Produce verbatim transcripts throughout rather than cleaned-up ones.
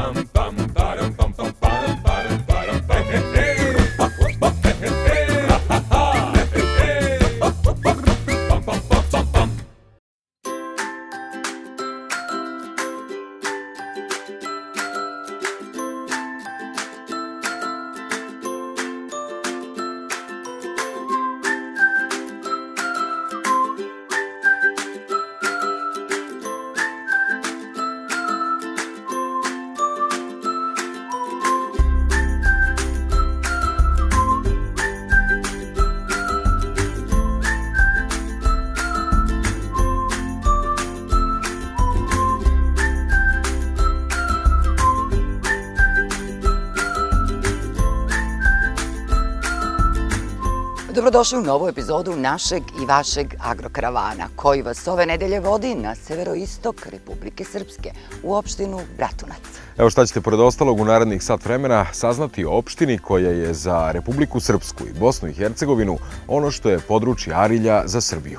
Dobrodošli u novu epizodu našeg i vašeg agrokaravana, koji vas ove nedelje vodi na severoistok Republike Srpske, u opštinu Bratunac. Evo šta ćete pored ostalog u narednih sat vremena saznati o opštini koja je za Republiku Srpsku i Bosnu i Hercegovinu ono što je područje Arilja za Srbiju.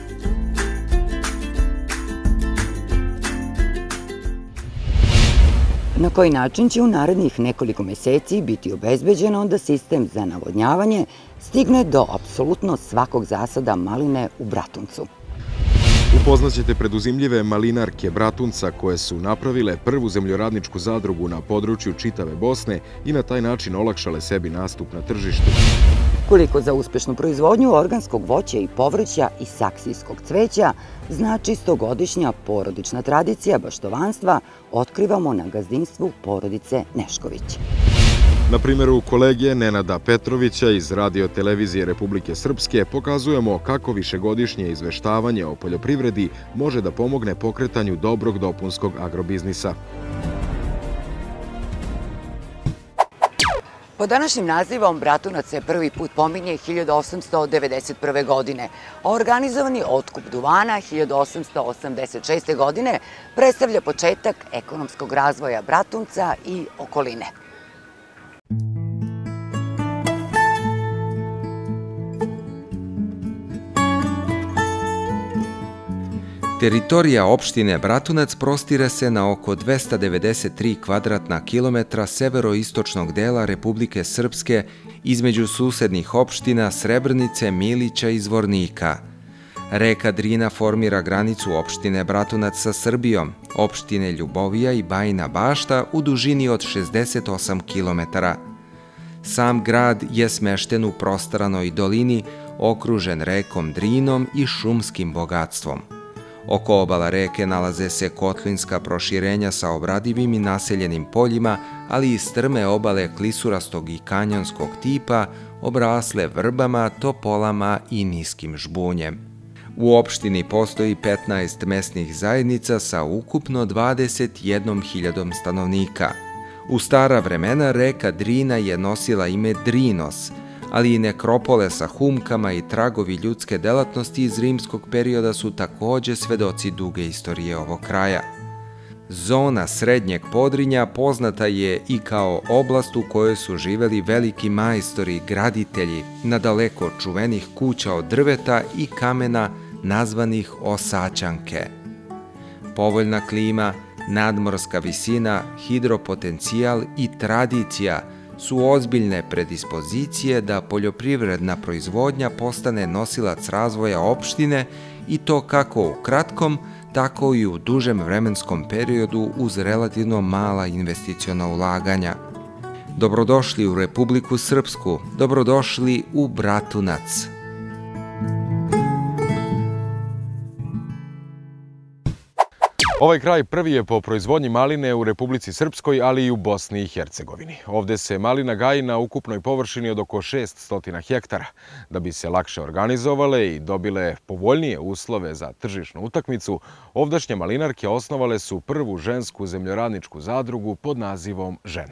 Na koji način će u narednih nekoliko meseci biti obezbeđeno da sistem za navodnjavanje stigne do apsolutno svakog zasada maline u Bratuncu. Upoznaćete preduzimljive malinarke Bratunca koje su napravile prvu zemljoradničku zadrugu na području čitave Bosne i na taj način olakšale sebi nastup na tržištu. Koliko za uspešnu proizvodnju organskog voća i povrća i saksijskog cveća znači stogodišnja porodična tradicija baštovanstva, otkrivamo na gazdinstvu porodice Nešković. Na primjeru kolege Nenada Petrovića iz Radio-televizije Republike Srpske pokazujemo kako višegodišnje izveštavanje o poljoprivredi može da pomogne pokretanju dobrog dopunskog agrobiznisa. Pod današnjim nazivom Bratunac se prvi put pominje hiljadu osamsto devedeset prve. godine, a organizovani otkup duvana hiljadu osamsto osamdeset šeste. godine predstavlja početak ekonomskog razvoja Bratunca i okoline. Teritorija opštine Bratunac prostire se na oko dvesta devedeset tri kvadratna kilometra severoistočnog dela Republike Srpske između susednih opština Srebrnice, Milića i Zvornika. Reka Drina formira granicu opštine Bratunac sa Srbijom, opštine Ljubovija i Bajina Bašta u dužini od šezdeset osam kilometara. Sam grad je smešten u prostaranoj dolini, okružen rekom Drinom i šumskim bogatstvom. Oko obala reke nalaze se kotlinska proširenja sa obradivim i naseljenim poljima, ali i strme obale klisurastog i kanjonskog tipa, obrasle vrbama, topolama i niskim žbunjem. U opštini postoji petnaest mesnih zajednica sa ukupno dvadeset jednom hiljadom stanovnika. U stara vremena reka Drina je nosila ime Drinos, ali i nekropole sa humkama i tragovi ljudske delatnosti iz rimskog perioda su takođe svedoci duge istorije ovog kraja. Zona Srednjeg Podrinja poznata je i kao oblast u kojoj su živeli veliki majstori i graditelji nadaleko čuvenih kuća od drveta i kamena nazvanih osaćanke. Povoljna klima, nadmorska visina, hidropotencijal i tradicija su ozbiljne predispozicije da poljoprivredna proizvodnja postane nosilac razvoja opštine i to kako u kratkom, tako i u dužem vremenskom periodu uz relativno mala investiciona ulaganja. Dobrodošli u Republiku Srpsku, dobrodošli u Bratunac. Ovaj kraj prvi je po proizvodnji maline u Republici Srpskoj, ali i u Bosni i Hercegovini. Ovde se malina gaji na ukupnoj površini od oko šest stotina hektara. Da bi se lakše organizovale i dobile povoljnije uslove za tržišnu utakmicu, ovdašnje malinarke osnovale su prvu žensku zemljoradničku zadrugu pod nazivom Žena.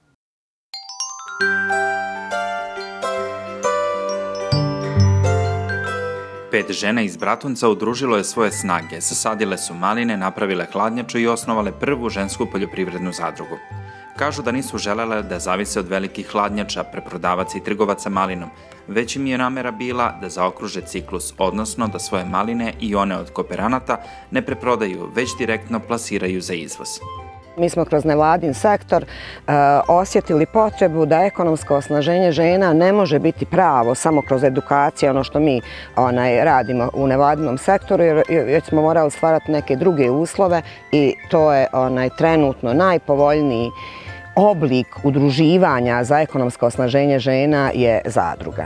Pet žena iz Bratunca udružilo je svoje snage, zasadile su maline, napravile hladnjaču i osnovale prvu žensku poljoprivrednu zadrugu. Kažu da nisu želele da zavise od velikih hladnjača, preprodavaca i trgovaca malinom, već im je namera bila da zaokruže ciklus, odnosno da svoje maline i one od kooperanata ne preprodaju, već direktno plasiraju za izvoz. Mi smo kroz nevladin sektor uh, osjetili potrebu da ekonomsko osnaženje žena ne može biti pravo samo kroz edukaciju, ono što mi onaj, radimo u nevladinom sektoru, jer već smo morali stvarati neke druge uslove i to je onaj, trenutno najpovoljniji oblik udruživanja za ekonomsko osnaženje žena je zadruga.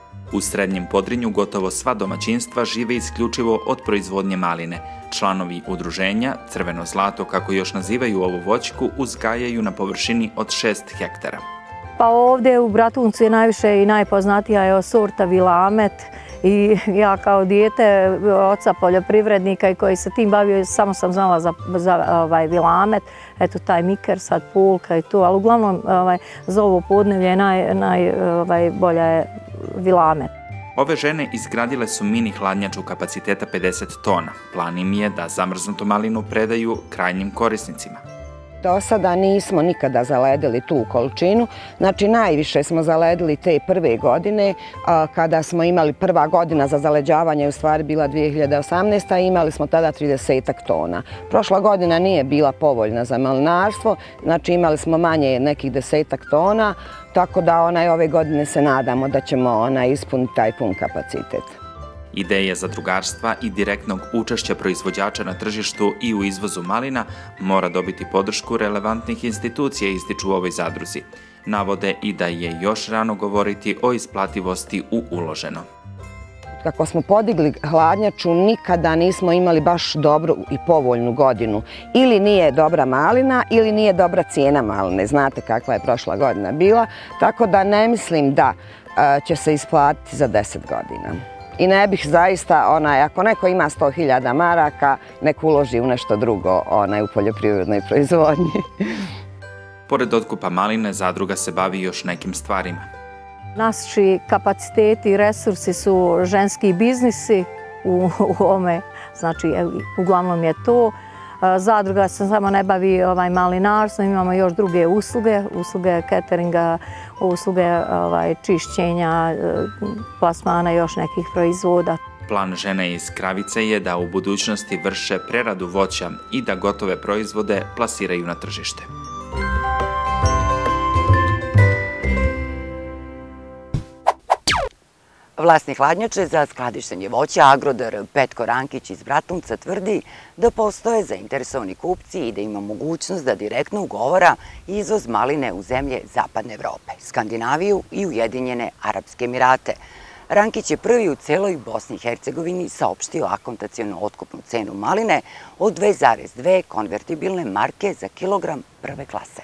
U Srednjem Podrinju gotovo sva domaćinstva žive isključivo od proizvodnje maline. Članovi udruženja, Crveno zlato, kako još nazivaju ovu voćku, uzgajaju na površini od šest hektara. Pa ovdje u Bratuncu je najviše i najpoznatija je sorta Vilamet i ja kao dijete oca poljoprivrednika i koji se tim bavio, samo sam znala za, za ovaj, Vilamet, eto taj Miker, sad Pulka i to, ali uglavnom ovaj, za ovo podnevlje naj, naj, ovaj, bolja je Vilamet. Ove žene izgradile su mini hladnjaču kapaciteta pedeset tona. Plan im je da zamrznutu malinu predaju krajnjim korisnicima. Do sada nismo nikada zaledili tu količinu, znači najviše smo zaledili te prve godine, kada smo imali prva godina za zaleđavanje, u stvari bila dvije hiljade osamnaesta. i imali smo tada trideset tona. Prošla godina nije bila povoljna za malinarstvo, znači imali smo manje nekih desetak tona, tako da onaj, ove godine se nadamo da ćemo onaj, ispuniti taj pun kapacitet. Ideja zadrugarstva i direktnog učešća proizvođača na tržištu i u izvozu malina mora dobiti podršku relevantnih institucija, ističu u ovoj zadruzi. Navode i da je još rano govoriti o isplativosti u uloženo. Kako smo podigli hladnjaču, nikada nismo imali baš dobru i povoljnu godinu. Ili nije dobra malina, ili nije dobra cijena maline. Znate kakva je prošla godina bila, tako da ne mislim da će se isplatiti za deset godina. I ne bih zaista, onaj, ako neko ima sto hiljada maraka, nek uloži u nešto drugo onaj, u poljoprivrednoj proizvodnji. Pored otkupa maline, zadruga se bavi još nekim stvarima. Naši kapaciteti i resursi su ženski biznisi u, u ome, znači uglavnom je to. Zadruga se samo ne bavi ovaj, malinarstvom, imamo još druge usluge, usluge cateringa, usluge ovaj, čišćenja, plasmana i još nekih proizvoda. Plan žene iz Kravice je da u budućnosti vrše preradu voća i da gotove proizvode plasiraju na tržište. Vlasnik hladnjače za skladištenje voća Agrodar Petko Rankić iz Bratunca tvrdi da postoje zainteresovani kupci i da ima mogućnost da direktno ugovara izvoz maline u zemlje Zapadne Evrope, Skandinaviju i Ujedinjene Arapske Emirate. Rankić je prvi u celoj Bosni i Hercegovini saopštio akontacionu otkupnu cenu maline od dve zarez dve konvertibilne marke za kilogram prve klase.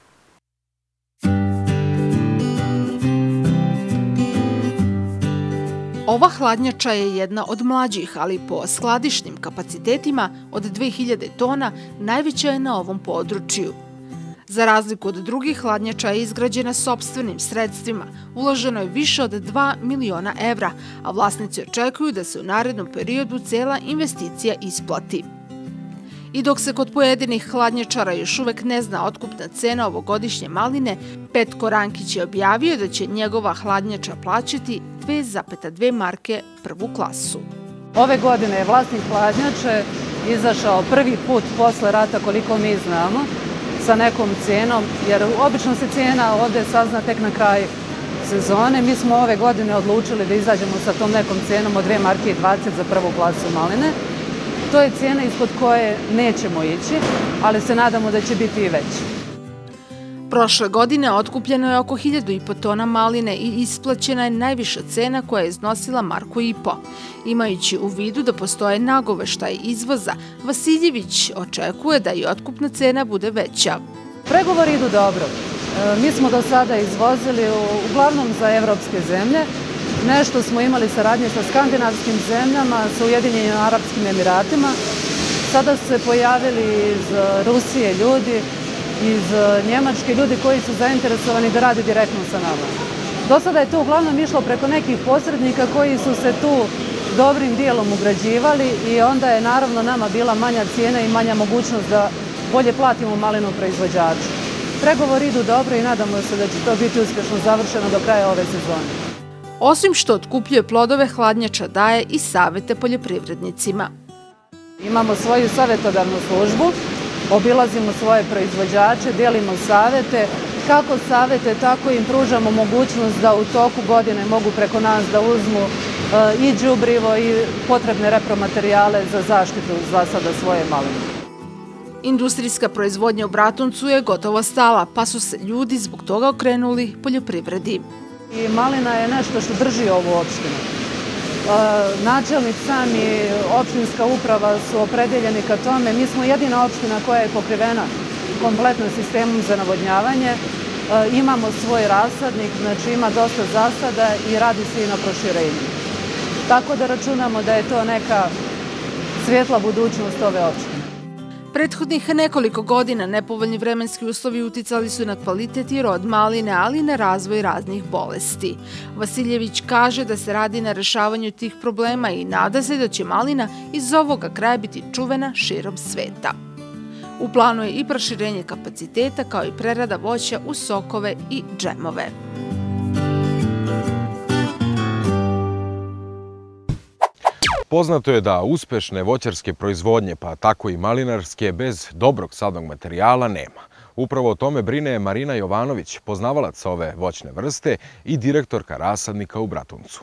Ova hladnjača je jedna od mlađih, ali po skladišnim kapacitetima od dve hiljade tona najveća je na ovom području. Za razliku od drugih, hladnjača je izgrađena sopstvenim sredstvima, uloženo je više od dva miliona evra, a vlasnici očekuju da se u narednom periodu cela investicija isplati. I dok se kod pojedinih hladnjačara još uvek ne zna otkupna cena ovogodišnje maline, Petko Rankić je objavio da će njegova hladnjača plaćati dve zarez dve marke prvu klasu. Ove godine je vlasnik hladnjače izašao prvi put posle rata, koliko mi znamo, sa nekom cijenom, jer obično se cijena ovde sazna tek na kraj sezone. Mi smo ove godine odlučili da izađemo sa tom nekom cijenom od dve marke i dvadeset za prvu klasu maline. To je cijena ispod koje nećemo ići, ali se nadamo da će biti i veći. Prošle godine otkupljeno je oko hiljadu i po tona maline i isplaćena je najviša cena koja je iznosila marku i po. Imajući u vidu da postoje nagoveštaj izvoza, Vasiljević očekuje da i otkupna cena bude veća. Pregovori idu dobro. Mi smo do sada izvozili uglavnom za evropske zemlje. Nešto smo imali saradnje sa skandinavskim zemljama, sa Ujedinjenim Arapskim Emiratima. Sada su se pojavili iz Rusije ljudi, iz Njemačke ljudi koji su zainteresovani da rade direktno sa nama. Do sada je to uglavnom išlo preko nekih posrednika koji su se tu dobrim dijelom ugrađivali i onda je naravno nama bila manja cijena i manja mogućnost da bolje platimo malinu proizvođaču. Pregovori idu dobro i nadamo se da će to biti uspješno završeno do kraja ove sezone. Osim što otkupljuje plodove, hladnjača daje i savete poljoprivrednicima. Imamo svoju savjetodavnu službu obilazimo svoje proizvođače, delimo savete, kako savete, tako im pružamo mogućnost da u toku godine mogu preko nas da uzmu i đubrivo i potrebne repromaterijale za zaštitu zasada svoje maline. Industrijska proizvodnja u Bratuncu je gotovo stala, pa su se ljudi zbog toga okrenuli poljoprivredi. I malina je nešto što drži ovu opštinu. Načelnik sam i opštinska uprava su opredeljeni ka tome. Mi smo jedina opština koja je pokrivena kompletno sistemom za navodnjavanje. Imamo svoj rasadnik, znači ima dosta zasada i radi se i na proširenju. Tako da računamo da je to neka svijetla budućnost ove opštine. Prethodnih nekoliko godina nepovoljni vremenski uslovi uticali su na kvalitet i rod maline, ali i na razvoj raznih bolesti. Vasiljević kaže da se radi na rešavanju tih problema i nada se da će malina iz ovoga kraja biti čuvena širom sveta. U planu je i proširenje kapaciteta kao i prerada voća u sokove i džemove. Poznato je da uspešne voćarske proizvodnje, pa tako i malinarske, bez dobrog sadnog materijala nema. Upravo o tome brine Marina Jovanović, poznavalac ove voćne vrste i direktorka rasadnika u Bratuncu.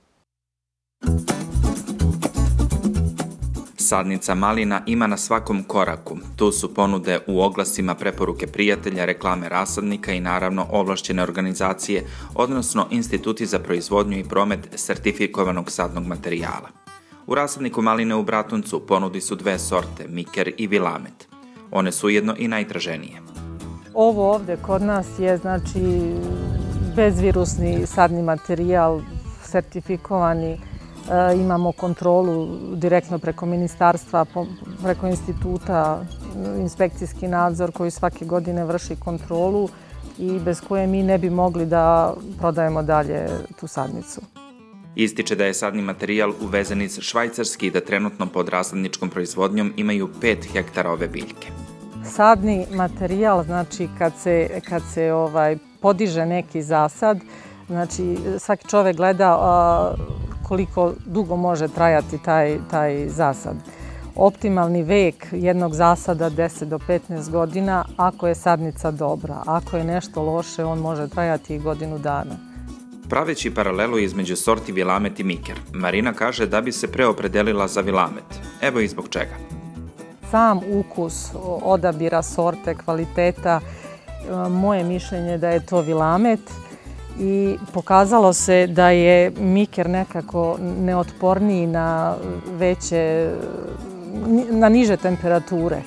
Sadnica malina ima na svakom koraku. Tu su ponude u oglasima, preporuke prijatelja, reklame rasadnika i naravno ovlašćene organizacije, odnosno instituti za proizvodnju i promet sertifikovanog sadnog materijala. U rasadniku maline u Bratuncu ponudi su dve sorte, Miker i Vilamet. One su ujedno i najtraženije. Ovo ovde kod nas je znači bezvirusni sadni materijal, sertifikovani. Imamo kontrolu direktno preko ministarstva, preko instituta, inspekcijski nadzor koji svake godine vrši kontrolu i bez koje mi ne bi mogli da prodajemo dalje tu sadnicu. Ističe da je sadni materijal uvezen iz Švajcarske i da trenutno pod rasadničkom proizvodnjom imaju pet hektara ove biljke. Sadni materijal, znači kad se, kad se ovaj, podiže neki zasad, znači svaki čovek gleda a, koliko dugo može trajati taj, taj zasad. Optimalni vek jednog zasada deset do petnaest godina ako je sadnica dobra. Ako je nešto loše, on može trajati i godinu dana. Praveći paralelu između sorti Vilamet i Miker, Marina kaže da bi se preopredelila za Vilamet. Evo i zbog čega. Sam ukus odabira sorte, kvaliteta, moje mišljenje da je to Vilamet i pokazalo se da je Miker nekako neotporniji na veće, na niže temperature.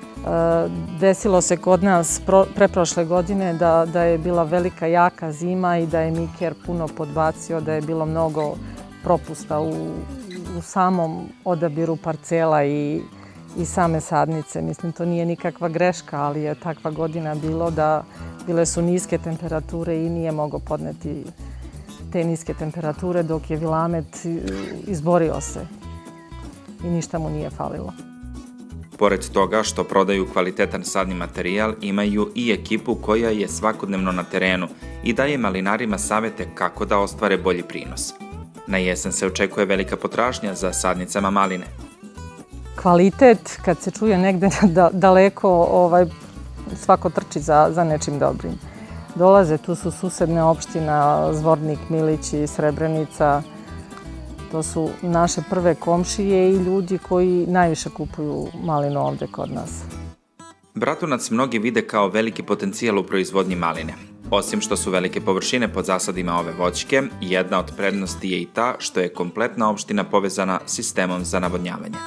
Desilo se kod nas preprošle godine da, da je bila velika jaka zima i da je Miker puno podbacio, da je bilo mnogo propusta u, u samom odabiru parcela i, i same sadnice. Mislim, to nije nikakva greška, ali je takva godina bilo da bile su niske temperature i nije mogao podneti te niske temperature dok je Vilamet izborio se i ništa mu nije falilo. Pored toga što prodaju kvalitetan sadni materijal, imaju i ekipu koja je svakodnevno na terenu i daje malinarima savete kako da ostvare bolji prinos. Na jesen se očekuje velika potražnja za sadnicama maline. Kvalitet, kad se čuje negde daleko, ovaj, svako trči za, za nečim dobrim. Dolaze, tu su susedne opština, Zvornik, Milić i Srebrenica. To su naše prve komšije i ljudi koji najviše kupuju malinu ovde kod nas. Bratunac mnogi vide kao veliki potencijal u proizvodnji maline. Osim što su velike površine pod zasadima ove voćke, jedna od prednosti je i ta što je kompletna opština povezana sistemom za navodnjavanje.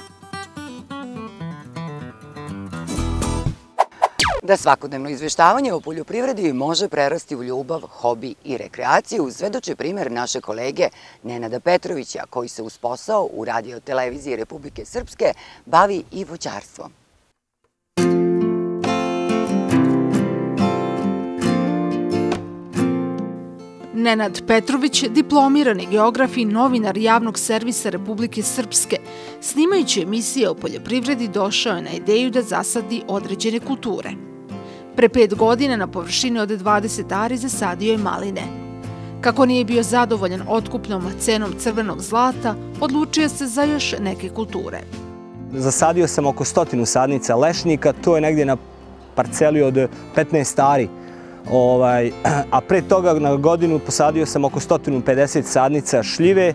Da svakodnevno izveštavanje o poljoprivredi može prerasti u ljubav, hobi i rekreaciju, svedoči primer naše kolege Nenada Petrovića, koji se uz posao u radio-televiziji Republike Srpske bavi i voćarstvom. Nenad Petrović, diplomirani geograf i novinar javnog servisa Republike Srpske, snimajući emisije o poljoprivredi došao je na ideju da zasadi određene kulture. Pre pet godina na površini od dvadeset ari zasadio je maline. Kako nije bio zadovoljan otkupnom cenom crvenog zlata, odlučio se za još neke kulture. Zasadio sam oko stotinu sadnica lešnika, to je negdje na parceli od petnaest ari. Ovaj, a pre toga na godinu posadio sam oko sto pedeset sadnica šljive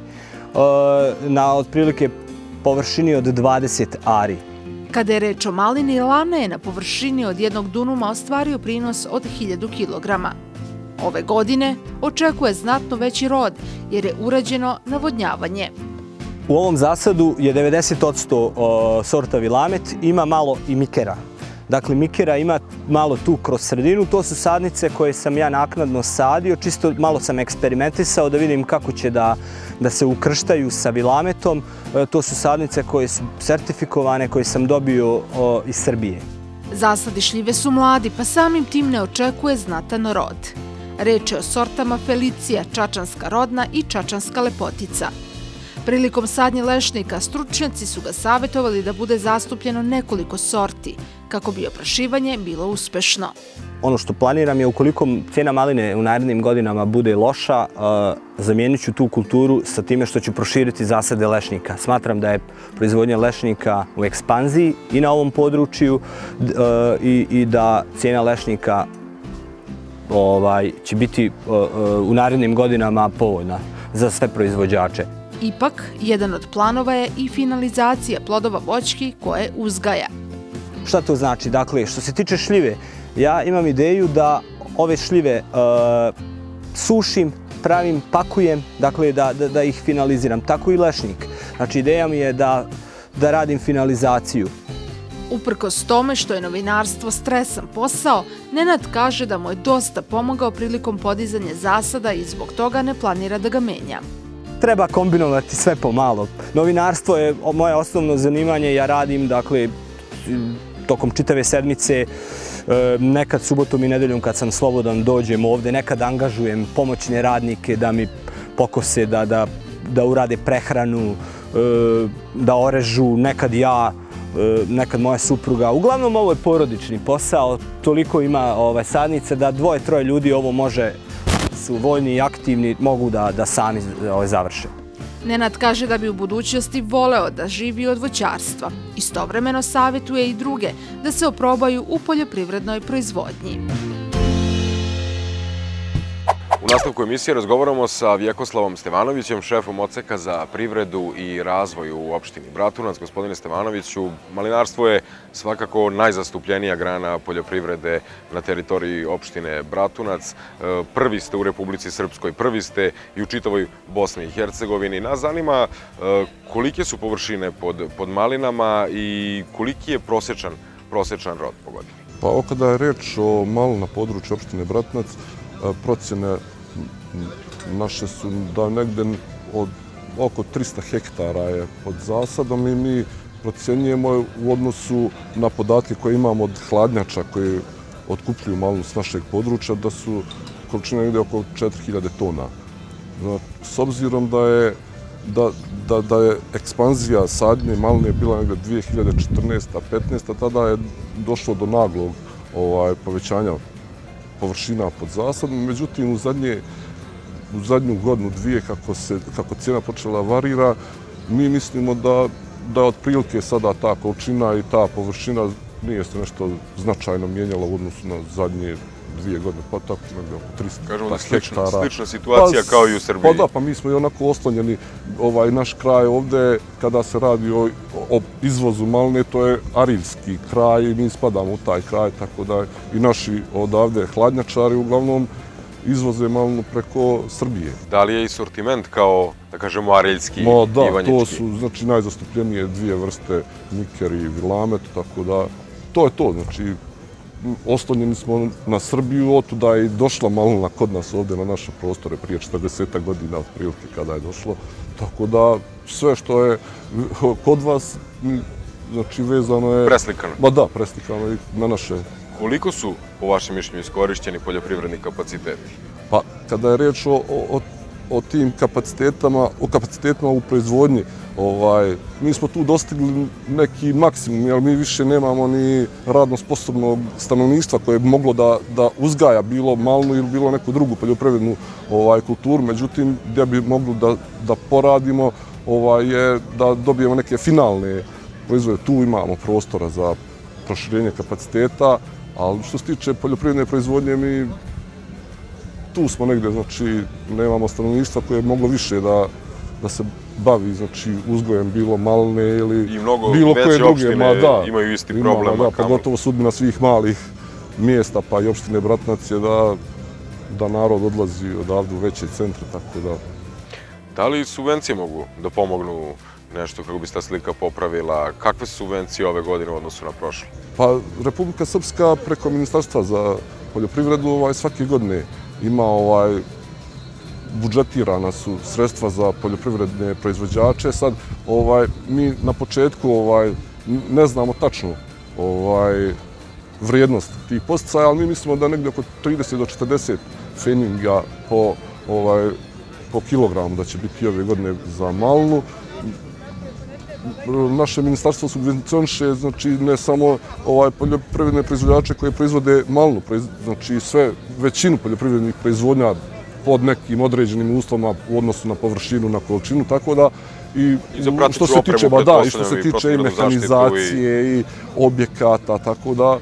na otprilike površini od dvadeset ari. Kada je reč o malini, Lana je na površini od jednog dunuma ostvario prinos od hiljadu kilograma. Ove godine očekuje znatno veći rod jer je urađeno navodnjavanje. U ovom zasadu je devedeset posto sorta Vilamet, ima malo i Mikera. Dakle, Mikera ima malo tu kroz sredinu, to su sadnice koje sam ja naknadno sadio, čisto malo sam eksperimentisao da vidim kako će da, da se ukrštaju sa Vilametom. To su sadnice koje su sertifikovane, koje sam dobio o, iz Srbije. Zasadi šljive su mladi, pa samim tim ne očekuje znatan rod. Reč je o sortama Felicija, čačanska rodna i čačanska lepotica. Prilikom sadnje lešnika stručnjaci su ga savjetovali da bude zastupljeno nekoliko sorti, kako bi oprašivanje bilo uspešno. Ono što planiram je ukoliko cijena maline u narednim godinama bude loša, zamijenit ću tu kulturu sa time što ću proširiti zasade lešnika. Smatram da je proizvodnja lešnika u ekspanziji i na ovom području i, i da cijena lešnika ovaj, će biti u narednim godinama povoljna za sve proizvođače. Ipak, jedan od planova je i finalizacija plodova voćki koje uzgaja. Šta to znači? Dakle, što se tiče šljive, ja imam ideju da ove šljive uh, sušim, pravim, pakujem, dakle da, da, da ih finaliziram. Tako i lešnik. Znači, ideja mi je da, da radim finalizaciju. Uprkos tome što je novinarstvo stresan posao, Nenad kaže da mu je dosta pomogao prilikom podizanja zasada i zbog toga ne planira da ga menja. Treba kombinovati sve pomalo. Novinarstvo je moje osnovno zanimanje, ja radim, dakle, tokom čitave sedmice, nekad subotom i nedeljom kad sam slobodan dođem ovde, nekad angažujem pomoćne radnike da mi pokose, da, da, da urade prehranu, da orežu, nekad ja, nekad moja supruga. Uglavnom ovo je porodični posao, toliko ima ovaj, sadnice da dvoje, troje ljudi ovo može, su voljni i aktivni, mogu da, da sami ovaj, završe. Nenad kaže da bi u budućnosti voleo da živi od voćarstva. Istovremeno savjetuje i druge da se oprobaju u poljoprivrednoj proizvodnji. U nastavku emisije razgovaramo sa Vjekoslavom Stevanovićem, šefom odseka za privredu i razvoj u opštini Bratunac. Gospodine Stevanoviću, malinarstvo je svakako najzastupljenija grana poljoprivrede na teritoriji opštine Bratunac. Prvi ste u Republici Srpskoj, prvi ste i u čitavoj Bosni i Hercegovini. Nas zanima kolike su površine pod, pod malinama i koliki je prosječan, prosječan rod po godini? Pa kada je reč o malu na području opštine Bratunac, procjene naše su da negde od oko trista hektara je pod zasadom i mi procjenjujemo u odnosu na podatke koje imamo od hladnjača koji otkupljuju malinu s našeg područja da su količine negde oko četiri hiljade tona. S obzirom da je, da, da, da je ekspanzija sadnje maline bila negde dvije hiljade četrnaeste petnaeste tada je došlo do naglog ovaj, povećanja površina pod zasadom, međutim u, zadnje, u zadnju godinu, dvije, kako, se, kako cijena počela varira, mi mislimo da, da je otprilike sada ta količina i ta površina nije se nešto značajno mijenjala u odnosu na zadnje dvije godine, pa tako negdje oko trista hektara. Kažemo da je slična, slična situacija pa, kao i u Srbiji. Pa da, pa mi smo i onako oslonjeni, ovaj naš kraj ovdje, kada se radi o, o izvozu maline, to je arilski kraj i mi spadamo u taj kraj, tako da i naši odavde hladnjačari uglavnom izvoze malinu preko Srbije. Da li je i sortiment kao, da kažemo, ariljski i no, da, ivanjički? To su znači, najzastupljenije dvije vrste, Miker i Vilamet, tako da to je to, znači oslonjeni smo na Srbiju, otuda je i došla malina kod nas ovdje na naše prostore prije četrdeset godina otprilike kada je došlo. Tako da sve što je kod vas, znači vezano je... Preslikano. Ba da, preslikano i na naše... Koliko su, po vašem mišljenju, iskorišćeni poljoprivredni kapaciteti? Pa, kada je riječ o, o, o tim kapacitetima, o kapacitetima u proizvodnji, ovaj, mi smo tu dostigli neki maksimum, jer mi više nemamo ni radno sposobnog stanovništva koje bi moglo da, da uzgaja bilo malnu ili bilo neku drugu poljoprivrednu ovaj, kulturu. Međutim, gdje bi mogli da, da poradimo ovaj, je da dobijemo neke finalne proizvode. Tu imamo prostora za proširenje kapaciteta, ali što se tiče poljoprivredne proizvodnje, mi tu smo negdje, znači nemamo stanovništva koje je moglo više da, da se bavi, znači uzgojem bilo maline ili I mnogo bilo koje veće druge. opštine Ma, da, imaju isti imamo, problem. Da, pogotovo sudbina svih malih mjesta, pa i opštine Bratunac je da, da narod odlazi odavde u veće centre, tako da... Da li subvencije mogu da pomognu nešto kako bi se ta slika popravila? Kakve su subvencije ove godine u odnosu na prošle? Pa Republika Srpska preko Ministarstva za poljoprivredu ovaj, svake godine ima ovaj, budžetirana su sredstva za poljoprivredne proizvođače. Sad ovaj, mi na početku ovaj, ne znamo tačno ovaj, vrijednost tih podsticaja, ali mi mislimo da negdje oko trideset do četrdeset feninga po, ovaj, po kilogramu da će biti ove godine za malinu. Naše ministarstvo subvencioniše, znači ne samo ovaj poljoprivredne proizvođače koje proizvode malinu, znači sve većinu poljoprivrednih proizvodnja pod nekim određenim uslovima u odnosu na površinu, na količinu, tako da i, I za što se tiče, ba, da, i što se tiče i mehanizacije i... i objekata, tako da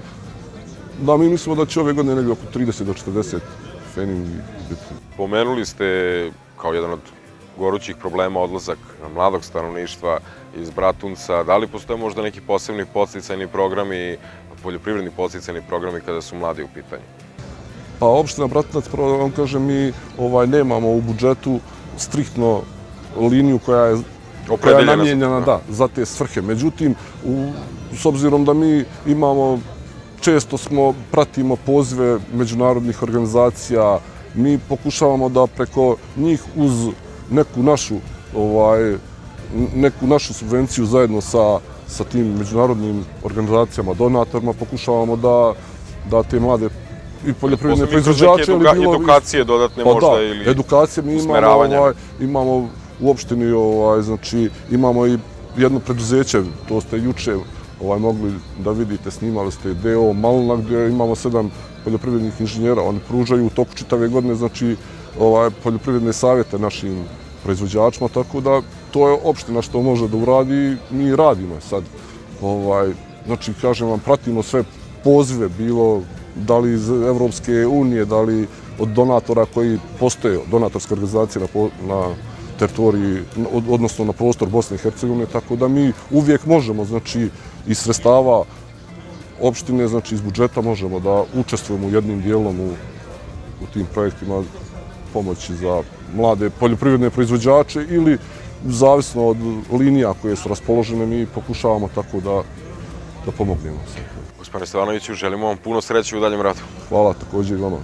da mi mislimo da će ove godine negdje oko trideset do četrdeset feningi biti. Pomenuli ste kao jedan od gorućih problema odlazak mladog stanovništva iz Bratunca. Da li postoje možda neki posebni podsticajni programi, poljoprivredni podsticajni programi kada su mladi u pitanju? Pa opština Bratunac, prvo vam kažem, mi ovaj, nemamo u budžetu striktno liniju koja je, koja je namijenjena da, za te svrhe. Međutim, u, s obzirom da mi imamo, često smo, pratimo pozive međunarodnih organizacija, mi pokušavamo da preko njih uz neku našu, ovaj, neku našu subvenciju zajedno sa, sa tim međunarodnim organizacijama, donatorima, pokušavamo da, da te mlade i poljoprivredne proizvođače ili bilo... Edukacije dodatne pa možda da, ili edukacije mi imamo, ovaj, imamo u opštini, ovaj, znači imamo i jedno preduzeće, to ste juče ovaj, mogli da vidite, snimali ste D O Malina gdje imamo sedam poljoprivrednih inženjera, oni pružaju u toku čitave godine, znači ovaj, poljoprivredne savjete našim proizvođačima, tako da to je opština što može da uradi i mi radimo sad. Ovaj, znači, kažem vam, pratimo sve pozive, bilo da li iz Evropske unije, da li od donatora koji postoje, donatorske organizacije na, na teritoriji, odnosno na prostor Bosne i Hercegovine, tako da mi uvijek možemo, znači, iz sredstava opštine, znači iz budžeta možemo da učestvujemo jednim dijelom u, u tim projektima pomoći za mlade poljoprivredne proizvođače ili zavisno od linija koje su raspoložene, mi pokušavamo tako da, da pomognemo. Gospodine Stevanoviću, želimo vam puno sreće u daljem radu. Hvala, također i vama.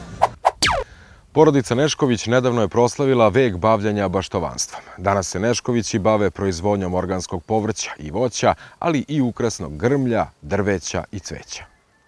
Porodica Nešković nedavno je proslavila vek bavljanja baštovanstvom. Danas se Neškovići bave proizvodnjom organskog povrća i voća, ali i ukrasnog grmlja, drveća i cveća.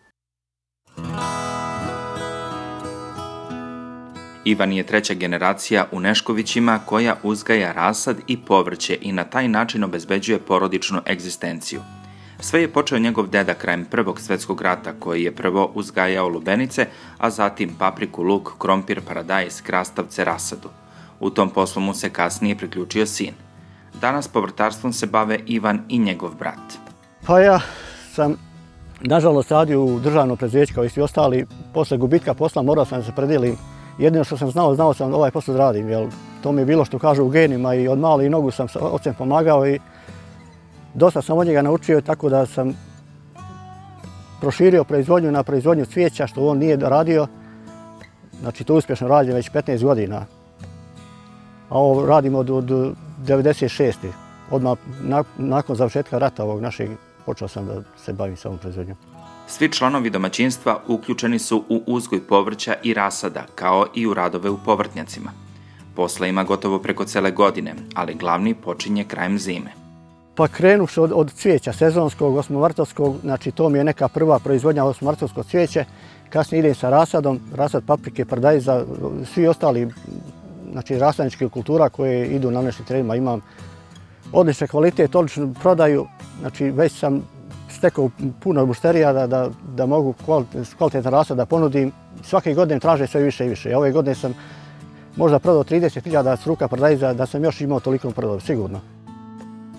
Ivan je treća generacija u Neškovićima koja uzgaja rasad i povrće i na taj način obezbeđuje porodičnu egzistenciju. Sve je počeo njegov deda krajem Prvog svjetskog rata, koji je prvo uzgajao lubenice, a zatim papriku, luk, krompir, paradajz, krastavce, rasadu. U tom poslu mu se kasnije priključio sin. Danas povrtarstvom se bave Ivan i njegov brat. Pa ja sam, nažalost, radio u državnom preduzeću kao i svi ostali. Posle gubitka posla morao sam da se predijelim. Jedino što sam znao, znao sam ovaj posao da radim, jer to mi je bilo što kažu u genima i od mali nogu sam sa ocem pomagao i dosta sam od njega naučio, tako da sam proširio proizvodnju na proizvodnju cvijeća, što on nije radio. Znači, to uspješno radim već petnaest godina. A ovo radim od, od devedeset šeste. Odmah na, nakon završetka rata ovog našeg počeo sam da se bavim sa ovom proizvodnjom. Svi članovi domaćinstva uključeni su u uzgoj povrća i rasada, kao i u radove u povrtnjacima. Posla ima gotovo preko cele godine, ali glavni počinje krajem zime. Pa krenuši od, od cvijeća sezonskog, osmomartovskog, znači to mi je neka prva proizvodnja osmomartovskog cvijeće. Kasnije idem sa rasadom, rasad paprike, paradajza, svi ostali, znači rasadničke kultura koje idu na našim terenima. Imam odlične kvalitet, odličnu prodaju, znači već sam stekao puno mušterija da, da, da mogu kvalitetan rasad da ponudim. Svake godine traže sve više i više. Ove godine sam možda prodao trideset hiljada struka paradajza, da sam još imao toliko prodao, sigurno.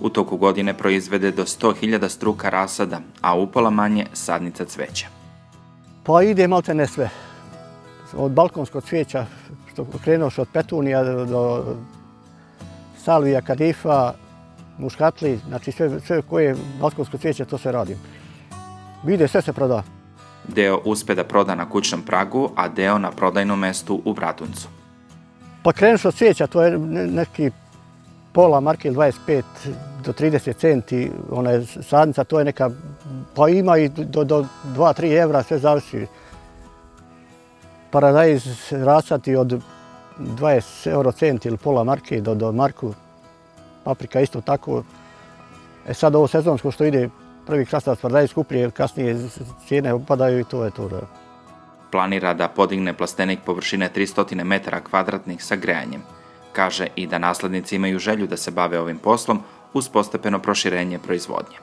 U toku godine proizvede do sto hiljada struka rasada, a upola manje sadnica cveća. Pa ide malte ne sve. Od balkonskog cvijeća, što krenuoš od petunija do salvija, kadifa, muškatli, znači sve, sve koje balkonsko cvijeće, to sve radim. Vide, sve se proda. Deo uspe da proda na kućnom pragu, a deo na prodajnom mestu u Bratuncu. Pa krenuš od cvijeća, to je neki pola marke ili dvadeset pet do trideset centi, ona je sadnica, to je neka, pa ima i do, do dva do tri evra, sve zavisi. Paradajz rasati od dvadeset euro centi ili pola marke do, do marku. Paprika isto tako. E sad ovo sezonsko što ide, prvi krastavac paradajz skuplje, kasnije cijene opadaju i to je to. Planira da podigne plastenik površine tristo metara kvadratnih sa grejanjem. Kaže i da naslednici imaju želju da se bave ovim poslom uz postepeno proširenje proizvodnje.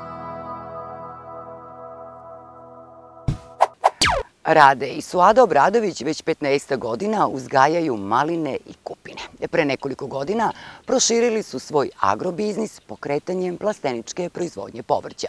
Rade i Suada Obradović već petnaest godina uzgajaju maline i kupine. Pre nekoliko godina proširili su svoj agrobiznis pokretanjem plasteničke proizvodnje povrća.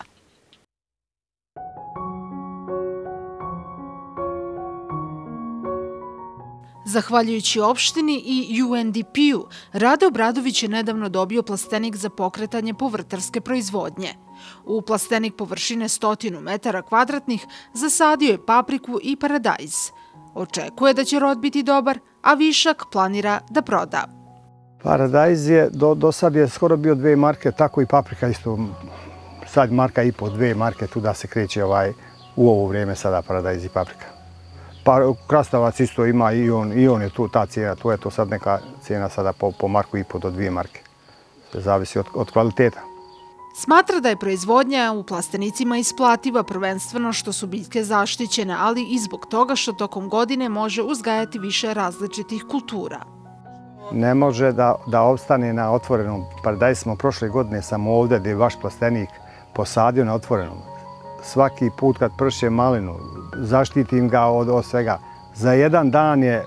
Zahvaljujući opštini i U N D P-u, Rade Obradović je nedavno dobio plastenik za pokretanje povrtarske proizvodnje. U plastenik površine stotinu metara kvadratnih zasadio je papriku i paradajz. Očekuje da će rod biti dobar, a višak planira da proda. Paradajz je, do, do sad je skoro bio dve marke, tako i paprika isto, sad marka i po dve marke, tu da se kreće ovaj, u ovo vrijeme sada paradajz i paprika. Pa krastavac isto ima i on, i on je tu ta cijena, tu je to sad neka cijena sada po, po marku i po do dvije marke. Sve zavisi od, od kvaliteta. Smatra da je proizvodnja u plastenicima isplativa prvenstveno što su biljke zaštićene, ali i zbog toga što tokom godine može uzgajati više različitih kultura. Ne može da, da opstane na otvorenom. Paradajz smo prošle godine sam ovdje gdje je vaš plastenik posadio na otvorenom. Svaki put kad prše malinu, zaštitim ga od, od svega. Za jedan dan je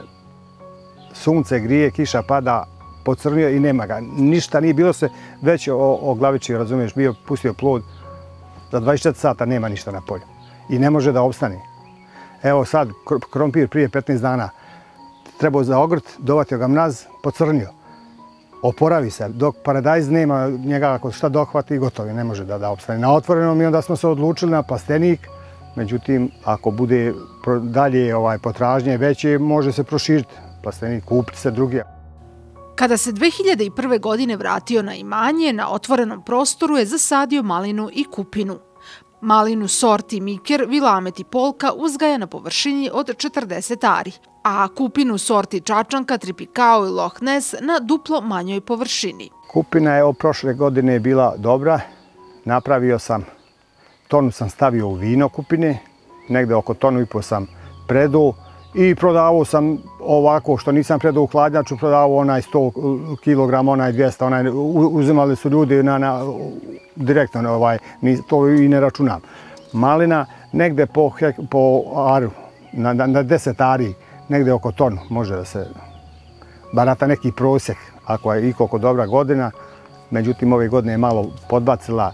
sunce grije, kiša pada, pocrnio i nema ga. Ništa nije bilo se već o, o glavići, razumiješ, bio pustio plod. Za dvadeset četiri sata nema ništa na polju. I ne može da opstane. Evo sad, krompir prije petnaest dana trebao za ogrt, dovatio ga mraz, pocrnio. Oporavi se, dok paradajz nema njega, ako šta dohvati, gotovo ne može da, da opstane. Na otvorenom i onda smo se odlučili na plastenik, međutim, ako bude dalje ovaj, potražnje veće, može se proširiti plastenik, kupiti se drugi. Kada se dve hiljade prve. godine vratio na imanje, na otvorenom prostoru je zasadio malinu i kupinu. Malinu sorti Miker, Vilamet i Polka uzgaja na površini od četrdeset ari, a kupinu sorti Čačanka, Tripikao i Loch Ness na duplo manjoj površini. Kupina je od prošle godine bila dobra. Napravio sam, tonu sam stavio u vino kupine, negde oko tonu i po sam predao i prodavao sam ovako, što nisam predao u hladnjaču, prodavao onaj sto kilograma, onaj dvjesto, onaj, uzimali su ljudi na, na, direktno, ovaj, to i ne računam. Malina negde po, po aru, na, na deset ari, negde oko tonu, može da se barata neki prosjek, ako je i koliko dobra godina. Međutim, ove godine je malo podbacila,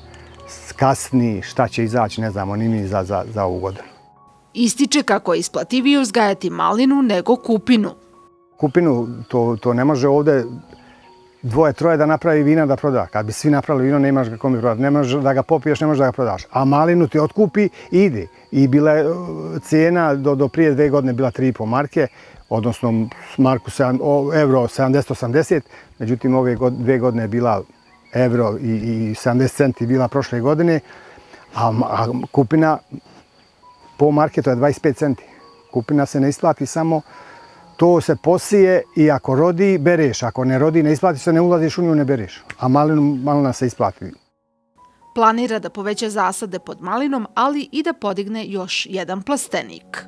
kasni, šta će izaći, ne znamo ni mi za, za, za ovu godinu. Ističe kako je isplativije uzgajati malinu nego kupinu. Kupinu, to, to ne može ovdje dvoje, troje da napravi vina da proda. Kad bi svi napravili vino, nemaš ga kome prodati. Ne možeš da ga popiješ, ne možeš da ga prodaš. A malinu ti otkupi i ide. I bila je cijena do, do prije dve godine bila tri i po marke, odnosno marku evro sedamdeset osamdeset. Međutim, ove god, dve godine je bila evro i, i sedamdeset centi bila prošle godine, a, a kupina po marketu je dvadeset pet centi. Kupina se ne isplati samo, to se posije i ako rodi, bereš. Ako ne rodi, ne isplati se, ne ulaziš u nju, ne bereš. A malinu, malina se isplati. Planira da poveća zasade pod malinom, ali i da podigne još jedan plastenik.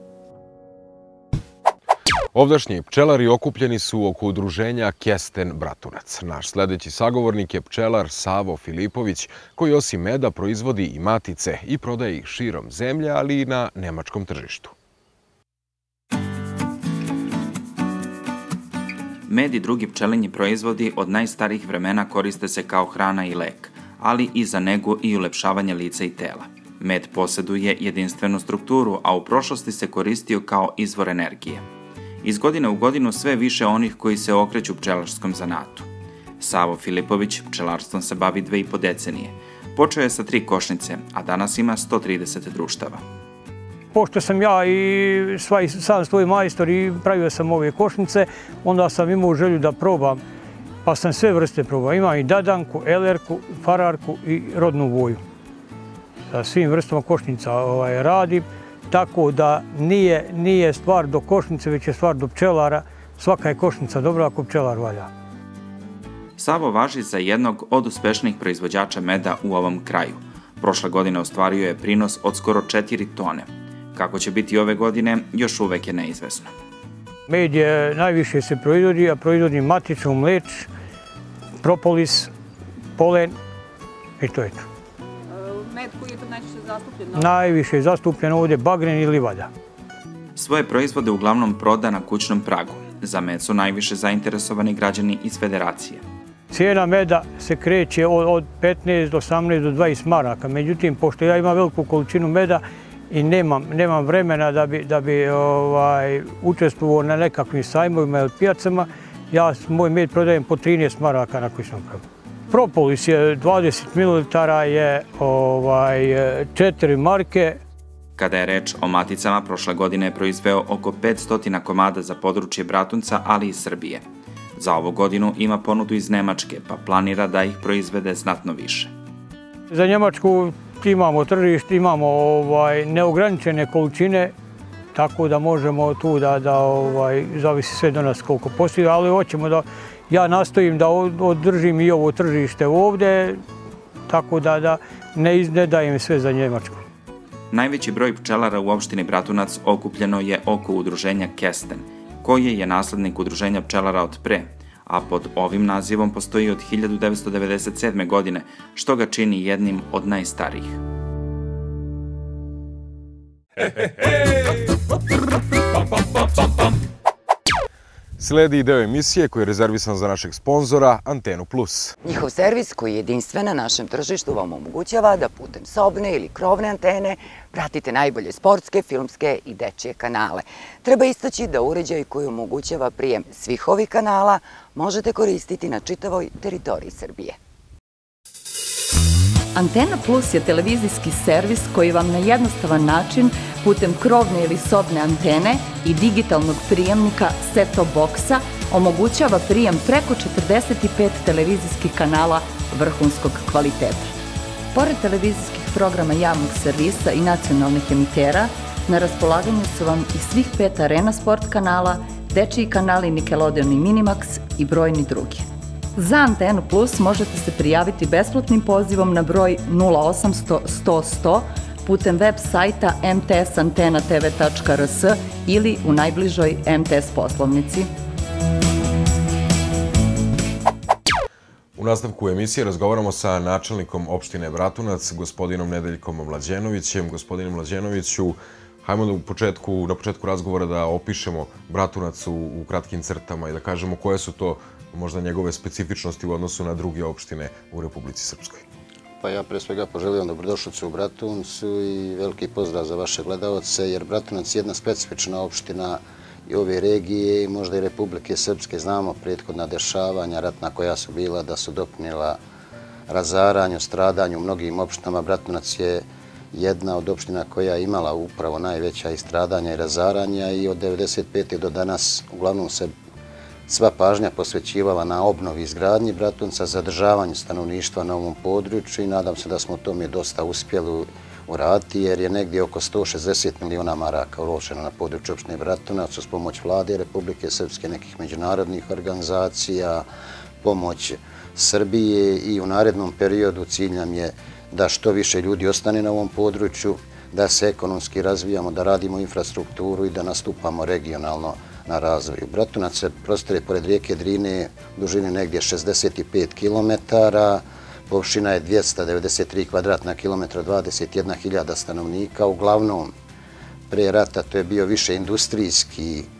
Ovdašnji pčelari okupljeni su oko udruženja Kesten Bratunac. Naš sledeći sagovornik je pčelar Savo Filipović, koji osim meda proizvodi i matice i prodaje ih širom zemlje, ali i na nemačkom tržištu. Med i drugi pčelinji proizvodi od najstarijih vremena koriste se kao hrana i lek, ali i za negu i ulepšavanje lica i tela. Med posjeduje jedinstvenu strukturu, a u prošlosti se koristio kao izvor energije. Iz godine u godinu sve više onih koji se okreću pčelarskom zanatu. Savo Filipović pčelarstvom se bavi dve i po decenije. Počeo je sa tri košnice, a danas ima sto trideset društava. Pošto sam ja i sam svoj majstor i pravio sam ove košnice, onda sam imao želju da probam, pa sam sve vrste probao. Imam i dadanku, elerku, fararku i rodnu boju. Sa svim vrstama košnica radim, tako da nije stvar do košnice, već je stvar do pčelara. Svaka je košnica dobra ako pčelar valja. Savo važi za jednog od uspešnijih proizvođača meda u ovom kraju. Prošle godine ostvario je prinos od skoro četiri tone. Kako će biti ove godine, još uvek je neizvesno. Med je najviše se proizvodi, a proizvodi matičnu mleč, propolis, polen i to je to. Med koji je to najviše zastupljen? Najviše je zastupljen ovdje bagren i livada. Svoje proizvode uglavnom proda na kućnom pragu. Za med su najviše zainteresovani građani iz Federacije. Cijena meda se kreće od petnaest do osamnaest do dvadeset maraka. Međutim, pošto ja imam veliku količinu meda i nemam vremena da bi učestvovao na nekakvim sajmovima ili pijacama, ja moj med prodajem po trinaest maraka na kućnom pragu. Propolis je dvadeset mililitara, je četiri marke. Kada je reč o maticama, prošle godine je proizveo oko petsto komada za područje Bratunca, ali i Srbije. Za ovu godinu ima ponudu iz Nemačke, pa planira da ih proizvede znatno više. Za Njemačku imamo tržište, imamo neograničene količine, tako da možemo tu da zavisi sve do nas koliko postoji, ali hoćemo da, ja nastojim da održim i ovo tržište ovdje, tako da ne dajem sve za Njemačku. Najveći broj pčelara u opštini Bratunac okupljeno je oko udruženja Kesten, koje je naslednik udruženja pčelara od pre, a pod ovim nazivom postoji od hiljadu devetsto devedeset sedme. godine, što ga čini jednim od najstarijih. Sledi i deo emisije koji je rezervisan za našeg sponzora Antenu plus. Njihov servis koji je jedinstven na našem tržištu vam omogućava da putem sobne ili krovne antene pratite najbolje sportske, filmske i dečije kanale. Treba istaći da uređaj koji omogućava prijem svih ovih kanala možete koristiti na čitavoj teritoriji Srbije. Antena Plus je televizijski servis koji vam na jednostavan način putem krovne ili sobne antene i digitalnog prijemnika set-top boksa omogućava prijem preko četrdeset pet televizijskih kanala vrhunskog kvaliteta. Pored televizijskih programa javnog servisa i nacionalnih emitera, na raspolaganju su vam i svih pet Arena Sport kanala, dečiji kanali Nickelodeon i Minimax i brojni drugi. Za Antenu Plus možete se prijaviti besplatnim pozivom na broj nula osamsto sto sto putem web sajta em te es antena te ve tačka er es ili u najbližoj em te es poslovnici. U nastavku emisije razgovaramo sa načelnikom opštine Bratunac, gospodinom Nedeljkom Mlađenovićem. Gospodine Mlađenoviću, hajmo da u početku, na početku razgovora da opišemo Bratunac u, u kratkim crtama i da kažemo koje su to možda njegove specifičnosti u odnosu na druge opštine u Republici Srpskoj. Pa ja pre svega poželim dobrodošlicu u Bratuncu i veliki pozdrav za vaše gledalce, jer Bratunac je jedna specifična opština i ove regije i možda i Republike Srpske. Znamo prethodna dešavanja, ratna koja su bila, da su doprinijela razaranju, stradanju u mnogim opštinama. Bratunac je jedna od opština koja je imala upravo najveća i stradanja i razaranja i od devedeset pete do danas uglavnom se sva pažnja posvećivala na obnovi i izgradnji Bratunca, zadržavanju stanovništva na ovom području i nadam se da smo u tome dosta uspjeli uraditi, jer je negdje oko sto šezdeset miliona maraka uloženo na području opštine Bratunac uz pomoć Vlade Republike Srpske, nekih međunarodnih organizacija, pomoć Srbije i u narednom periodu cilj nam je da što više ljudi ostane na ovom području, da se ekonomski razvijamo, da radimo infrastrukturu i da nastupamo regionalno na razvoju. Bratunac se prostire pored rijeke Drine dužine negdje šezdeset pet kilometara, površina je dvjesto devedeset tri kvadratna kilometra, dvadeset jedna hiljada stanovnika. Uglavnom, pre rata to je bio više industrijski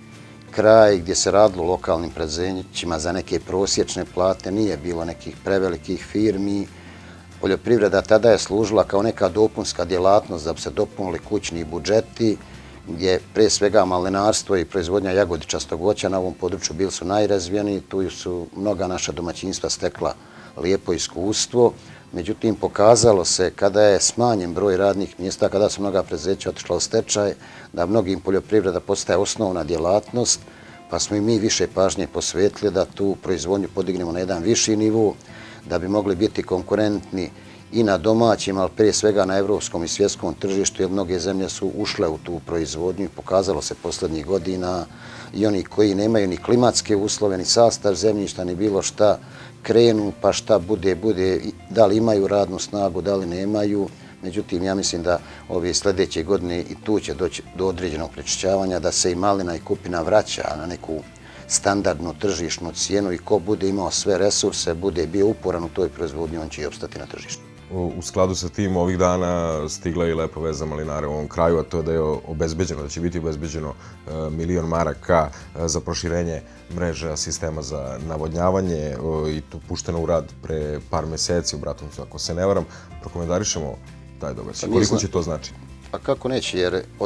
kraj gdje se radilo u lokalnim preduzećima za neke prosječne plate, nije bilo nekih prevelikih firmi. Poljoprivreda tada je služila kao neka dopunska djelatnost da bi se dopunili kućni budžeti, gdje pre svega malinarstvo i proizvodnja jagodičastog voća na ovom području bili su najrazvijeniji. Tu su mnoga naša domaćinstva stekla lijepo iskustvo. Međutim, pokazalo se kada je smanjen broj radnih mjesta, kada su mnoga preduzeća otišla u stečaj, da mnogim poljoprivreda postaje osnovna djelatnost, pa smo i mi više pažnje posvetili da tu proizvodnju podignemo na jedan viši nivo, da bi mogli biti konkurentni i na domaćim, ali prije svega na evropskom i svjetskom tržištu, jer mnoge zemlje su ušle u tu proizvodnju i pokazalo se posljednjih godina i oni koji nemaju ni klimatske uslove, ni sastav zemljišta, ni bilo šta, krenu pa šta bude, bude, da li imaju radnu snagu, da li nemaju. Međutim, ja mislim da ove sljedeće godine i tu će doći do određenog prečišćavanja, da se i malina i kupina vraća na neku standardnu tržišnu cijenu i ko bude imao sve resurse, bude bio uporan u toj proizvodnji, on će i opstati na tržištu. U skladu sa tim, ovih dana stigla je i lepa veza malinara u ovom kraju, a to je da je obezbeđeno, da će biti obezbeđeno milion maraka za proširenje mreža sistema za navodnjavanje i to pušteno u rad pre par meseci u Bratuncu, ako se ne varam. Prokomentarišemo taj događaj. Koliko će to značiti? A kako neće, jer od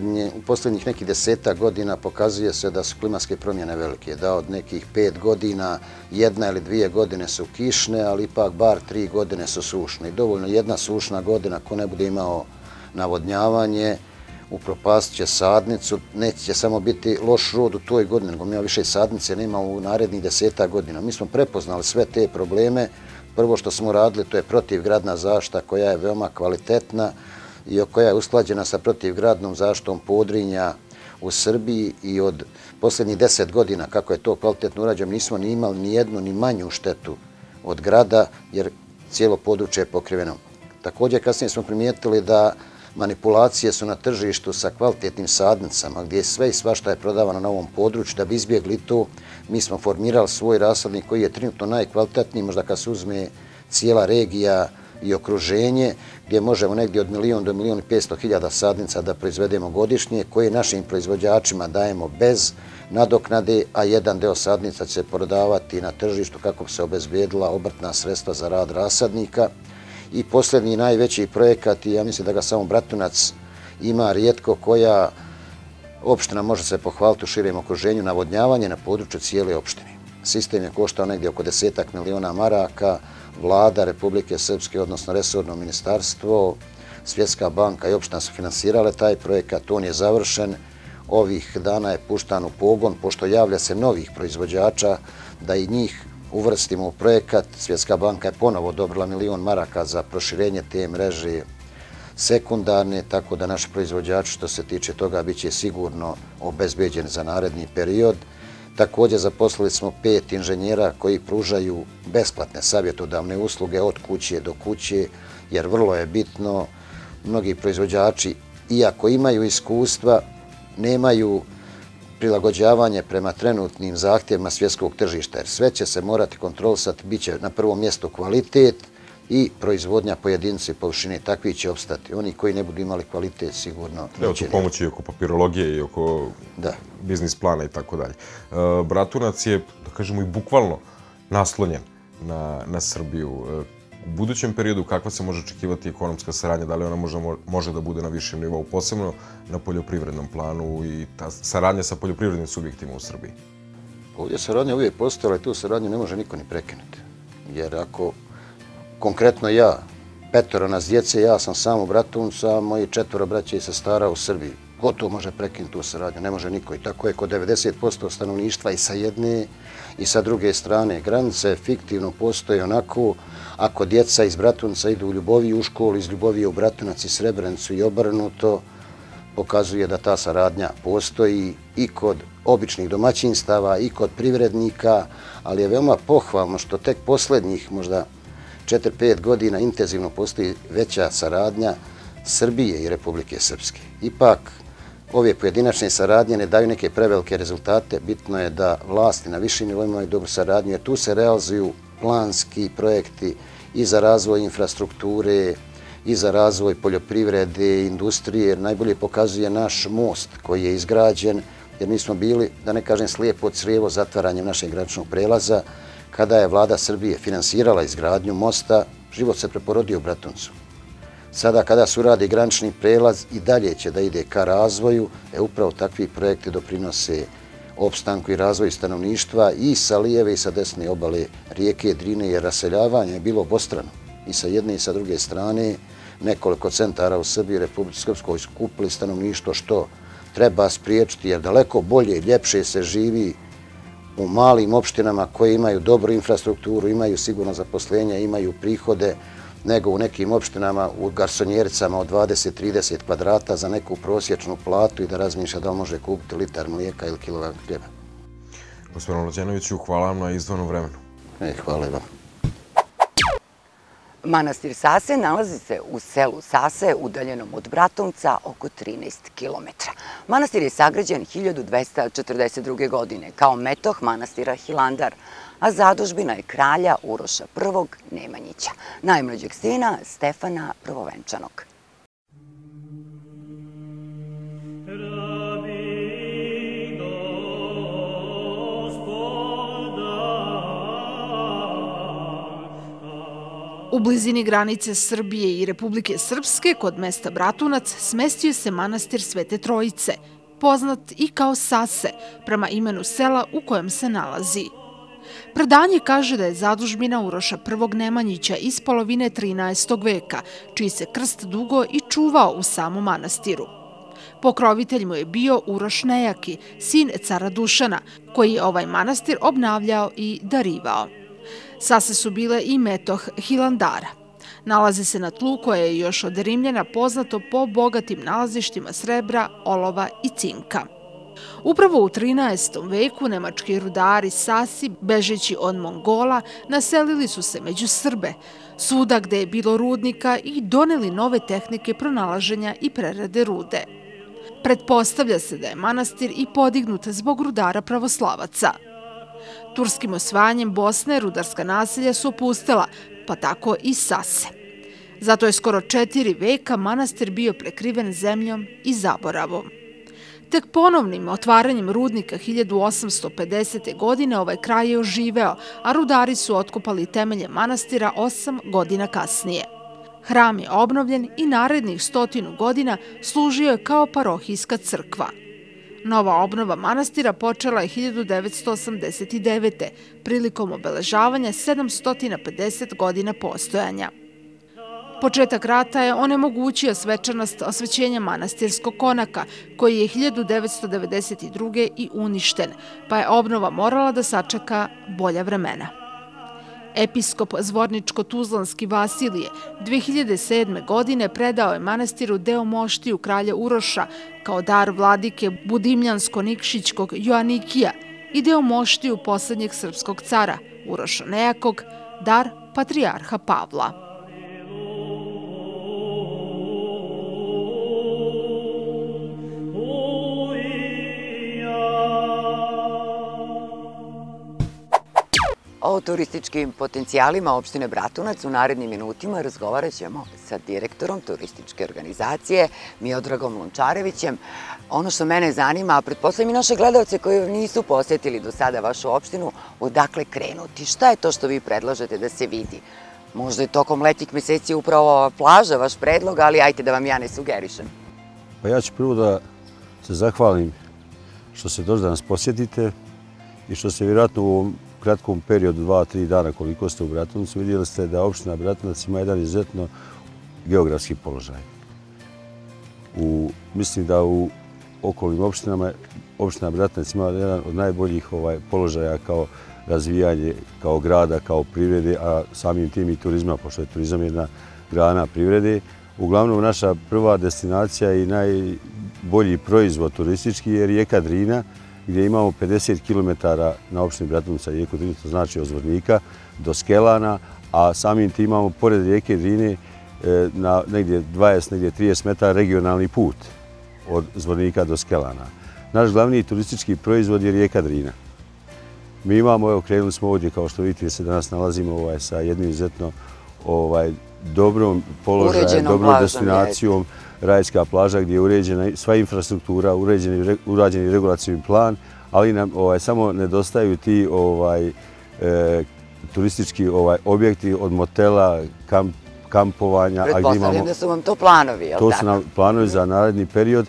u posljednjih nekih deseta godina pokazuje se da su klimatske promjene velike, da od nekih pet godina jedna ili dvije godine su kišne, ali ipak bar tri godine su sušne. I dovoljno jedna sušna godina, ko ne bude imao navodnjavanje, upropast će sadnicu, neće samo biti loš rod u toj godini, nego ima više sadnice, nema u narednih deseta godina. Mi smo prepoznali sve te probleme. Prvo što smo radili, to je protivgradna zaštita koja je veoma kvalitetna i koja je usklađena sa protivgradnom zaštitom Podrinja u Srbiji i od posljednjih deset godina, kako je to kvalitetno urađeno, nismo ni imali ni jednu ni manju štetu od grada, jer cijelo područje je pokriveno. Također, kasnije smo primijetili da manipulacije su na tržištu sa kvalitetnim sadnicama, gdje sve i svašta je prodavano na ovom području. Da bi izbjegli to, mi smo formirali svoj rasadnik koji je trenutno najkvalitetniji, možda kad se uzme cijela regija i okruženje, gdje možemo negdje od milijon do milijon i petsto hiljada sadnica da proizvedemo godišnje, koje našim proizvođačima dajemo bez nadoknade, a jedan deo sadnica će se prodavati na tržištu kako bi se obezbedila obrtna sredstva za rad rasadnika. I posljednji najveći projekat, i ja mislim da ga samo Bratunac ima rijetko, koja opština može se pohvaliti u širem okruženju, navodnjavanje na području cijele opštine. Sistem je koštao negdje oko desetak miliona maraka. Vlada Republike Srpske, odnosno resorno ministarstvo, Svjetska banka i opština su finansirale taj projekat. On je završen. Ovih dana je puštan u pogon, pošto javlja se novih proizvođača, da i njih uvrstimo u projekat. Svjetska banka je ponovo odobrila milion maraka za proširenje te mreže sekundarne, tako da naši proizvođači, što se tiče toga, bit će sigurno obezbeđeni za naredni period. Također zaposlili smo pet inženjera koji pružaju besplatne savjetodavne usluge od kuće do kuće, jer vrlo je bitno, mnogi proizvođači, iako imaju iskustva, nemaju prilagođavanje prema trenutnim zahtjevima svjetskog tržišta, jer sve će se morati kontrolisati, bit će na prvom mjestu kvalitet i proizvodnja pojedinci površine. Takvi će opstati. Oni koji ne budu imali kvalitet sigurno neće. Evo tu pomoći i oko papirologije i oko biznis plana i tako dalje. Bratunac je, da kažemo, i bukvalno naslonjen na Srbiju. U budućem periodu kakva se može očekivati ekonomska saradnja, da li ona može da bude na višem nivou, posebno na poljoprivrednom planu i ta saradnja sa poljoprivrednim subjektima u Srbiji? Ovdje saradnja uvijek postojala i tu saradnju ne može niko ni prekinuti. Jer ako konkretno ja, petoro nas djece, ja sam sam u Bratuncu, a moji četvoro braća i sestara u Srbiji. Ko to može prekinuti tu saradnju? Ne može niko. I tako je kod devedeset posto stanovništva i sa jedne i sa druge strane. Granice fiktivno postoje onako, ako djeca iz Bratunca idu u Ljuboviju u školu, iz Ljubovije u Bratunac i Srebrenicu i obrnuto, pokazuje da ta saradnja postoji i kod običnih domaćinstava i kod privrednika, ali je veoma pohvalno što tek posljednjih možda četiri pet godina intenzivno postoji veća saradnja Srbije i Republike Srpske. Ipak, ove pojedinačne saradnje ne daju neke prevelike rezultate. Bitno je da vlasti na višim nivoima imaju dobru saradnju, jer tu se realizuju planski projekti i za razvoj infrastrukture, i za razvoj poljoprivrede, industrije, jer najbolje pokazuje naš most koji je izgrađen jer mi smo bili, da ne kažem slijepo crijevo, zatvaranjem našeg graničnog prelaza. Kada je vlada Srbije finansirala izgradnju mosta, život se preporodio u Bratuncu. Sada kada se uradi granični prelaz i dalje će da ide ka razvoju, e upravo takvi projekti doprinose opstanku i razvoju stanovništva i sa lijeve i sa desne obale rijeke Drine, jer raseljavanje je bilo obostrano. I sa jedne i sa druge strane nekoliko centara u Srbiji i Republici Srpskoj su kupili stanovništvo, što treba spriječiti, jer daleko bolje i ljepše se živi u malim opštinama koje imaju dobru infrastrukturu, imaju sigurno zaposlenja, imaju prihode, nego u nekim opštinama u garsonjericama od dvadeset do trideset kvadrata za neku prosječnu platu i da razmišlja da li može kupiti litar mlijeka ili kilogram hljeba. Gospodinu Mlađenoviću, hvala vam na izdvojenom vremenu. E, hvala i vam. Manastir Sase nalazi se u selu Sase, udaljenom od Bratunca oko trinaest kilometara. Manastir je sagrađen hiljadu dvesta četrdeset druge. godine kao metoh manastira Hilandar, a zadužbina je kralja Uroša prvog Nemanjića, najmlađeg sina Stefana Prvovenčanog. U blizini granice Srbije i Republike Srpske, kod mesta Bratunac, smestio se manastir Svete Trojice, poznat i kao Sase, prema imenu sela u kojem se nalazi. Predanje kaže da je zadužbina Uroša prvog Nemanjića iz polovine trinaestog veka, čiji se krst dugo i čuvao u samom manastiru. Pokrovitelj mu je bio Uroš Nejaki, sin cara Dušana, koji je ovaj manastir obnavljao i darivao. Sase su bile i metoh Hilandara. Nalazi se na tlu koje je još od Rimljana poznato po bogatim nalazištima srebra, olova i cinka. Upravo u trinaestom veku nemački rudari Sasi, bežeći od Mongola, naselili su se među Srbe, svuda gde je bilo rudnika, i doneli nove tehnike pronalaženja i prerade rude. Pretpostavlja se da je manastir i podignut zbog rudara pravoslavaca. Turskim osvajanjem Bosne rudarska naselja su opustela, pa tako i Sase. Zato je skoro četiri veka manastir bio prekriven zemljom i zaboravom. Tek ponovnim otvaranjem rudnika hiljadu osamsto pedesete. godine ovaj kraj je oživeo, a rudari su otkopali temelje manastira osam godina kasnije. Hram je obnovljen i narednih stotinu godina služio je kao parohijska crkva. Nova obnova manastira počela je hiljadu devetsto osamdeset devete. prilikom obeležavanja sedamsto pedeset godina postojanja. Početak rata je onemogućio svečanost osvećenja manastirskog konaka, koji je hiljadu devetsto devedeset druge. i uništen, pa je obnova morala da sačeka bolja vremena. Episkop Zvorničko-Tuzlanski Vasilije dve hiljade sedme. godine predao je manastiru deo moštiju kralja Uroša kao dar vladike Budimljansko-Nikšićkog Joanikija i deo moštiju poslednjeg srpskog cara Uroša Nejakog, dar patrijarha Pavla. O turističkim potencijalima opštine Bratunac u narednim minutima razgovarat ćemo sa direktorom turističke organizacije Miodragom Lončarevićem. Ono što mene zanima, a pretpostavljam i naše gledalce koji nisu posjetili do sada vašu opštinu, odakle krenuti? Šta je to što vi predlažete da se vidi? Možda je tokom letnjih meseci upravo ova plaža vaš predlog, ali ajte da vam ja ne sugerišem. Pa ja ću prvo da se zahvalim što se došli da nas posjetite i što se vjerojatno u ovom kratkom periodu, dva, tri dana koliko ste u Bratuncu, vidjeli ste da opština Bratunac ima jedan izuzetno geografski položaj. U, mislim da u okolnim opštinama opština Bratunac ima jedan od najboljih ovaj, položaja kao razvijanje, kao grada, kao privrede, a samim tim i turizma, pošto je turizam jedna grana privrede. Uglavnom, naša prva destinacija i najbolji proizvod turistički je rijeka Drina, gdje imamo pedeset kilometara na opštini Bratunca rijeku Drinu, to znači od Zvornika do Skelana, a samim tim imamo pored rijeke Drine na negdje dvadeset, negdje trideset metara regionalni put od Zvornika do Skelana. Naš glavni turistički proizvod je rijeka Drina. Mi imamo, evo, krenuli smo ovdje, kao što vidite, se danas nalazimo ovaj, sa jednim izuzetno ovaj, dobrom položajem, dobrom destinacijom. Rajska plaža gdje je uređena sva infrastruktura, urađeni regulacijni plan, ali nam samo nedostaju ti turistički objekti od motela, kampovanja. Pretpostavljam da su vam to planovi, je li tako? To su nam planovi za naredni period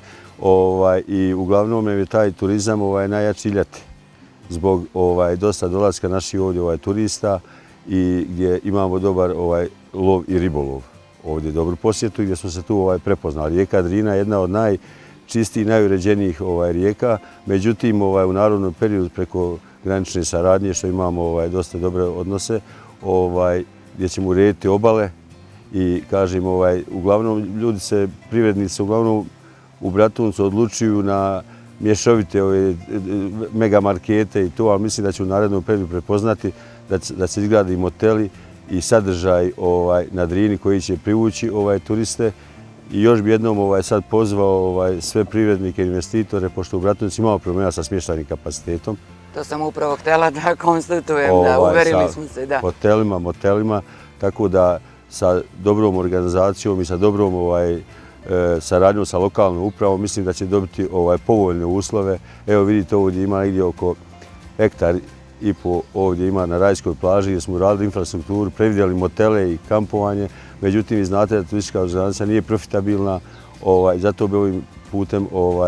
i uglavnom je taj turizam najjači ljeti. Zbog dosta dolaska naših ovdje turista i gdje imamo dobar lov i ribolov. Ovdje dobru posjetu gdje smo se tu prepoznali. Rijeka Drina je jedna od najčistijih i najuređenijih rijeka, međutim u narodnom periodu preko granične saradnje što imamo dosta dobre odnose gdje ćemo urediti obale i kažem uglavnom ljudi se, privrednici uglavnom u Bratuncu odlučuju na mješovite megamarkete i to, ali mislim da će u narednom periodu prepoznati da se izgradi moteli i sadržaj na Drini koji će privući turiste. I još bi jednom sad pozvao sve privrednike i investitore, pošto u Bratuncu imamo problema sa smještajnim kapacitetom. To sam upravo htjela da konstatujem, da uverili smo se, da. Hotelima, motelima, tako da sa dobrom organizacijom i sa dobrom saradnjom sa lokalnom upravom mislim da će dobiti povoljne uslove. Evo vidite ovdje ima negdje oko hektar i po ovdje ima na Rajskoj plaži gdje smo uradili infrastrukturu, previdjeli motele i kampovanje. Međutim, vi znate da turistička organizacija nije profitabilna, zato bi ovim putem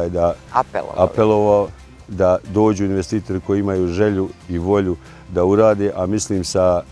apelovao da dođu investitori koji imaju želju i volju da urade, a mislim sa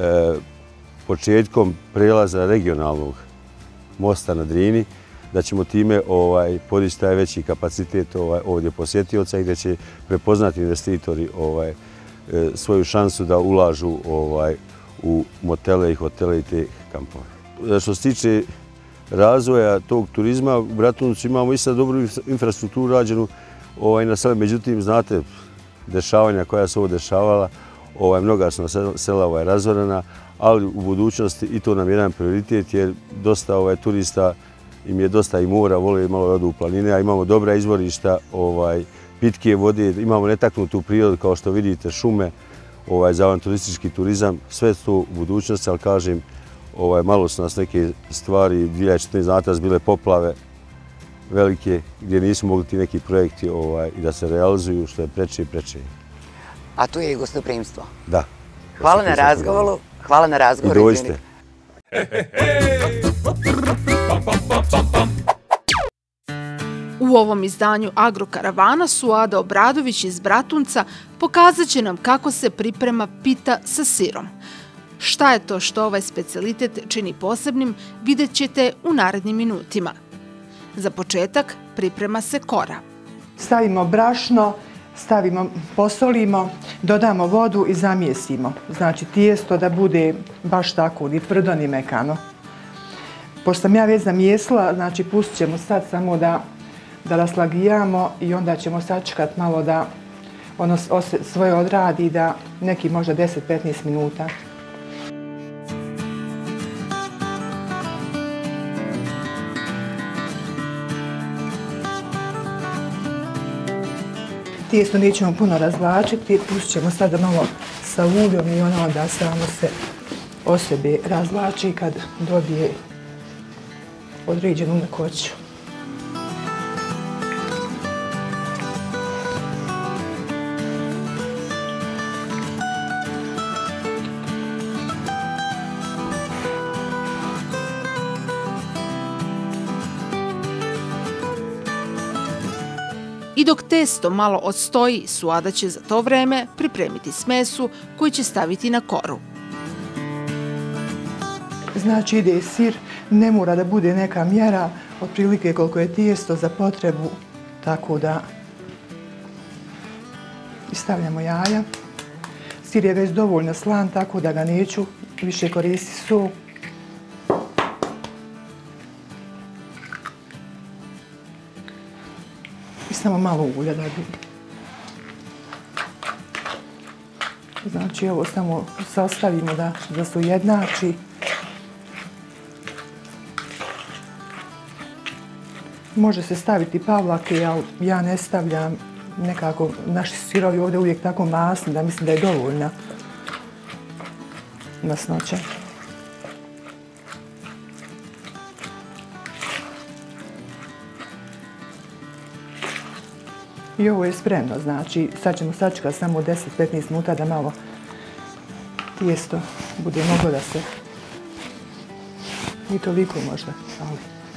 početkom prelaza regionalnog mosta na Drini, da ćemo time podići taj veći kapacitet ovdje posjetioca i da će prepoznati investitori svoju šansu da ulažu u motele i hotele i te kampove. Što se tiče razvoja tog turizma, u Bratuncu imamo i sad dobru infrastrukturu rađenu na selu. Međutim, znate, dešavanja koja su ovo dešavala, mnoga su sela razorena, ali u budućnosti i to nam je jedan prioritet jer dosta turista im je dosta i mora, vole malo odu u planine, a imamo dobra izvorišta pitke vode, imamo netaknutu prirodu kao što vidite, šume za avanturistički turizam, sve to u budućnosti, ali kažem, malo su nas neke stvari, dvije hiljade četrnaeste. znate da su bile poplave velike gdje nismo mogli ti neki projekti i da se realizuju što je preče i preče. A tu je i gostoprimstvo. Da. Hvala na razgovoru. Hvala na razgovoru. I dođite. U ovom izdanju Agrokaravana Suada Obradović iz Bratunca pokazat će nam kako se priprema pita sa sirom. Šta je to što ovaj specijalitet čini posebnim, vidjet ćete u narednim minutima. Za početak priprema se kora. Stavimo brašno, stavimo, posolimo, dodamo vodu i zamjesimo. Znači tijesto da bude baš tako, ni tvrdo ni mekano. Pošto sam ja već zamijesila, znači pustit ćemo sad samo da da raslagijamo i onda ćemo sačekat malo da ono svoje odradi, da neki možda deset do petnaest minuta. Tijesto nećemo puno razvlačiti, pustit ćemo sada malo sa uljom i ono onda samo se o sebe razvlači kad dobije određenu mekoću. I dok testo malo odstoji, Suada će za to vreme pripremiti smesu koju će staviti na koru. Znači ide sir, ne mora da bude neka mjera, otprilike koliko je tijesto za potrebu, tako da stavljamo jaja. Sir je već dovoljno slan, tako da ga neću više koristiti sol. I samo malo ulja da bi. Znači ovo samo sastavimo da, da se ujednači. Može se staviti pavlake, ali ja ne stavljam. Nekako naši sirovi ovdje uvijek tako masni da mislim da je dovoljna masnoća. I ovo je spremno, znači sad ćemo sačekati samo deset do petnaest minuta da malo tijesto bude moglo da se... I toliko možda, ali...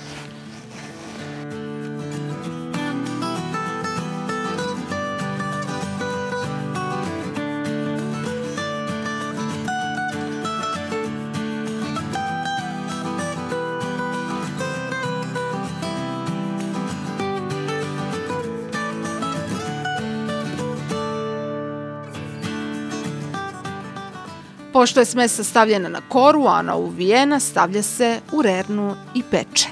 Pošto je smesa stavljena na koru, a ona uvijena, stavlja se u rernu i peče.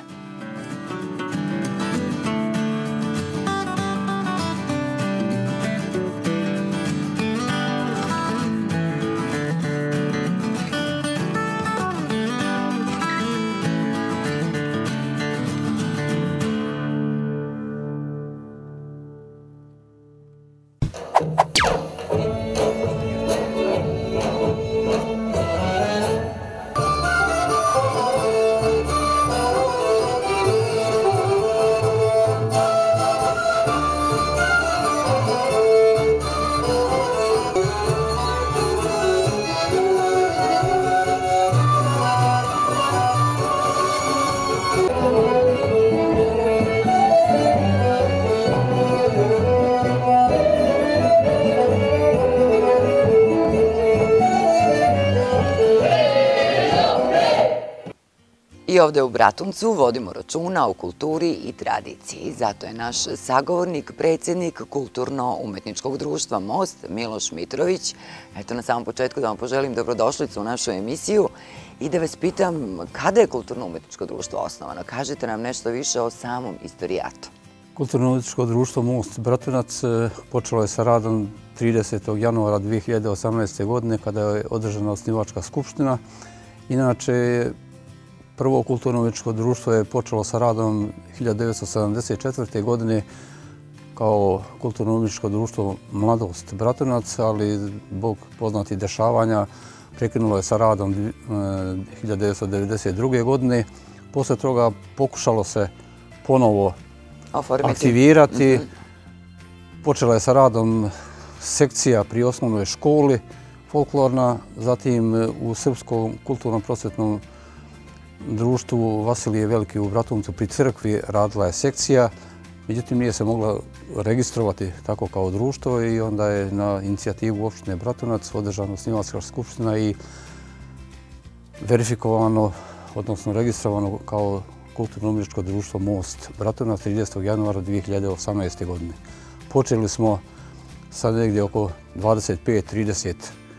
I ovde u Bratuncu vodimo računa o kulturi i tradiciji. Zato je naš sagovornik, predsjednik Kulturno-umetničkog društva Most, Miloš Mitrović. Eto, na samom početku da vam poželim dobrodošlicu u našu emisiju i da vas pitam kada je Kulturno-umetničko društvo osnovano? Kažite nam nešto više o samom istorijatu. Kulturno-umetničko društvo Most Bratunac počelo je sa radom tridesetog januara dve hiljade osamnaeste. godine kada je održana osnivačka skupština. Inače, prvo kulturno-umetničko društvo je počelo sa radom hiljadu devetsto sedamdeset četvrte. godine kao kulturno-umetničko društvo Mladost Bratunac, ali zbog poznatih dešavanja prekinulo je sa radom hiljadu devetsto devedeset druge. godine. Posle toga pokušalo se ponovo aktivirati. Počela je sa radom sekcija pri osnovnoj školi folklorna, zatim u Srpskom kulturno-prosvetnom društvu Vasilije Veliki u Bratuncu pri crkvi radila je sekcija, međutim nije se mogla registrovati tako kao društvo i onda je na inicijativu opštine Bratunac održana osnivačka skupština i verifikovano, odnosno registrovano kao Kulturno-umetničko društvo Most Bratunac tridesetog januara dve hiljade osamnaeste. godine. Počeli smo sad negdje oko dvadeset pet do trideset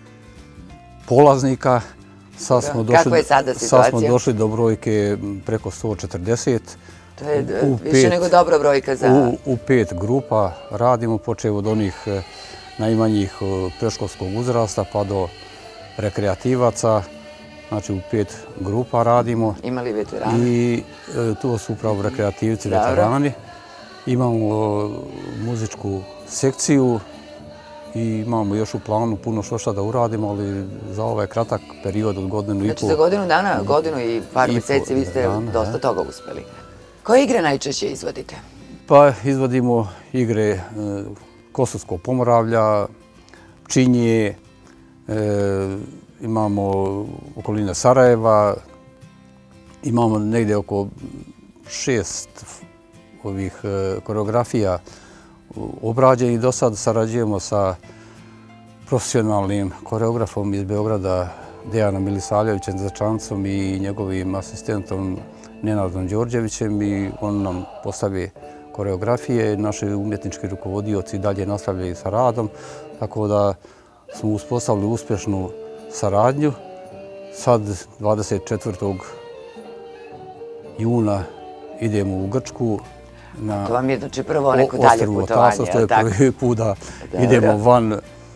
polaznika. Sad smo došli, Kako je sada situacija? Sad smo došli do brojke preko sto četrdeset. To je više nego dobra brojka za... U, u pet grupa radimo, počev od onih najmanjih predškolskog uzrasta pa do rekreativaca. Znači u pet grupa radimo. Ima li veterani? I e, to su upravo rekreativci, veterani. Imamo muzičku sekciju i imamo još u planu puno što šta da uradimo, ali za ovaj kratak period od godinu i pol. Znači za godinu dana, godinu i par mjeseci vi ste dosta toga uspeli. Koje igre najčešće izvodite? Pa izvodimo igre e, Kosovskog Pomoravlja, Pčinje, e, imamo okoline Sarajeva, imamo negdje oko šest ovih e, koreografija obrađenih. Do sad sarađujemo sa profesionalnim koreografom iz Beograda Dejanom Milisavljevićem Začancom i njegovim asistentom Nenadom Đorđevićem i on nam postavi koreografije. Naši umjetnički rukovodioci dalje nastavljaju sa radom, tako da smo uspostavili uspješnu saradnju. Sad dvadeset četvrtog juna idemo u Grčku na to vam je znači prvo neko dalje putovanje. To je prvi put da idemo van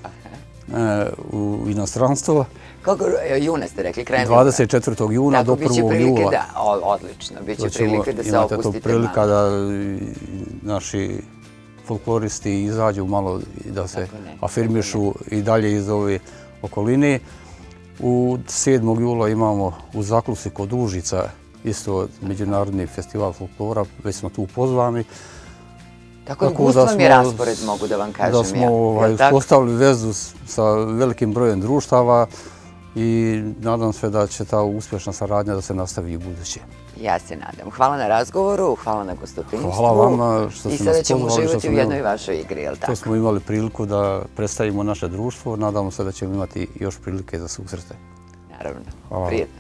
u inostranstvo. Kako juna ste rekli, krajem juna? dvadeset četvrtog juna do prvog jula. Da, odlično, bit će prilike da se opustite malo. Imate to prilika da naši folkloristi izađu malo i da se afirmišu i dalje iz ove okoline. U sedmog jula imamo u Zaklusi kod Užica isto međunarodni festival folklora, već smo tu pozvani. Tako da gust vam je raspored, mogu da vam kažem ja. Da smo uspostavili vezu sa velikim brojem društava i nadam se da će ta uspješna saradnja da se nastavi i u buduće. Ja se nadam. Hvala na razgovoru, hvala na gostoprimstvu. Hvala vama što ste nas pozvali. I sada ćemo uživati u jednoj vašoj igri, je li tako? To smo imali priliku da predstavimo naše društvo. Nadamo se da ćemo imati još prilike za susrete. Naravno. Prijetno.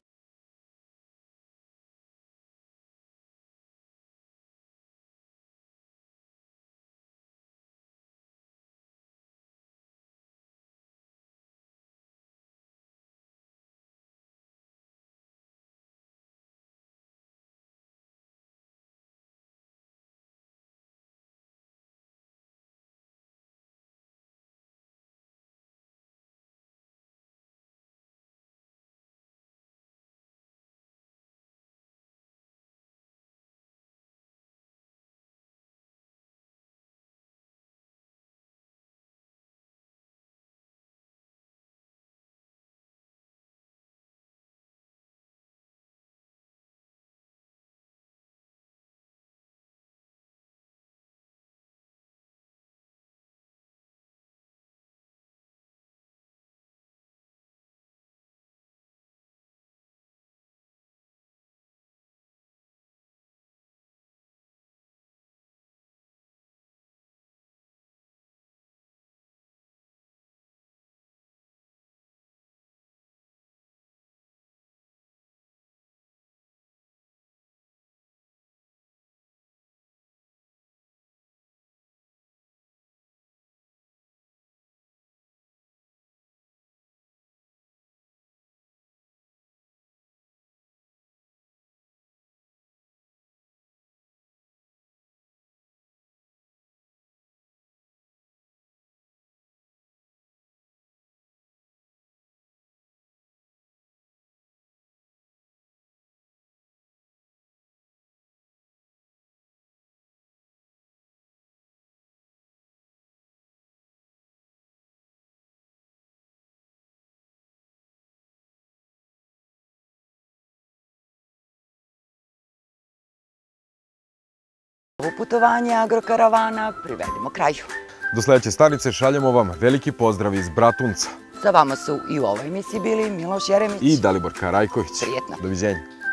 Ovo putovanje agrokaravana privedemo kraju. Do sljedeće stanice šaljemo vam veliki pozdrav iz Bratunca. Sa vama su i u ovoj emisiji bili Miloš Jeremić i Dalibor Karajković. Prijetno. Doviđenja.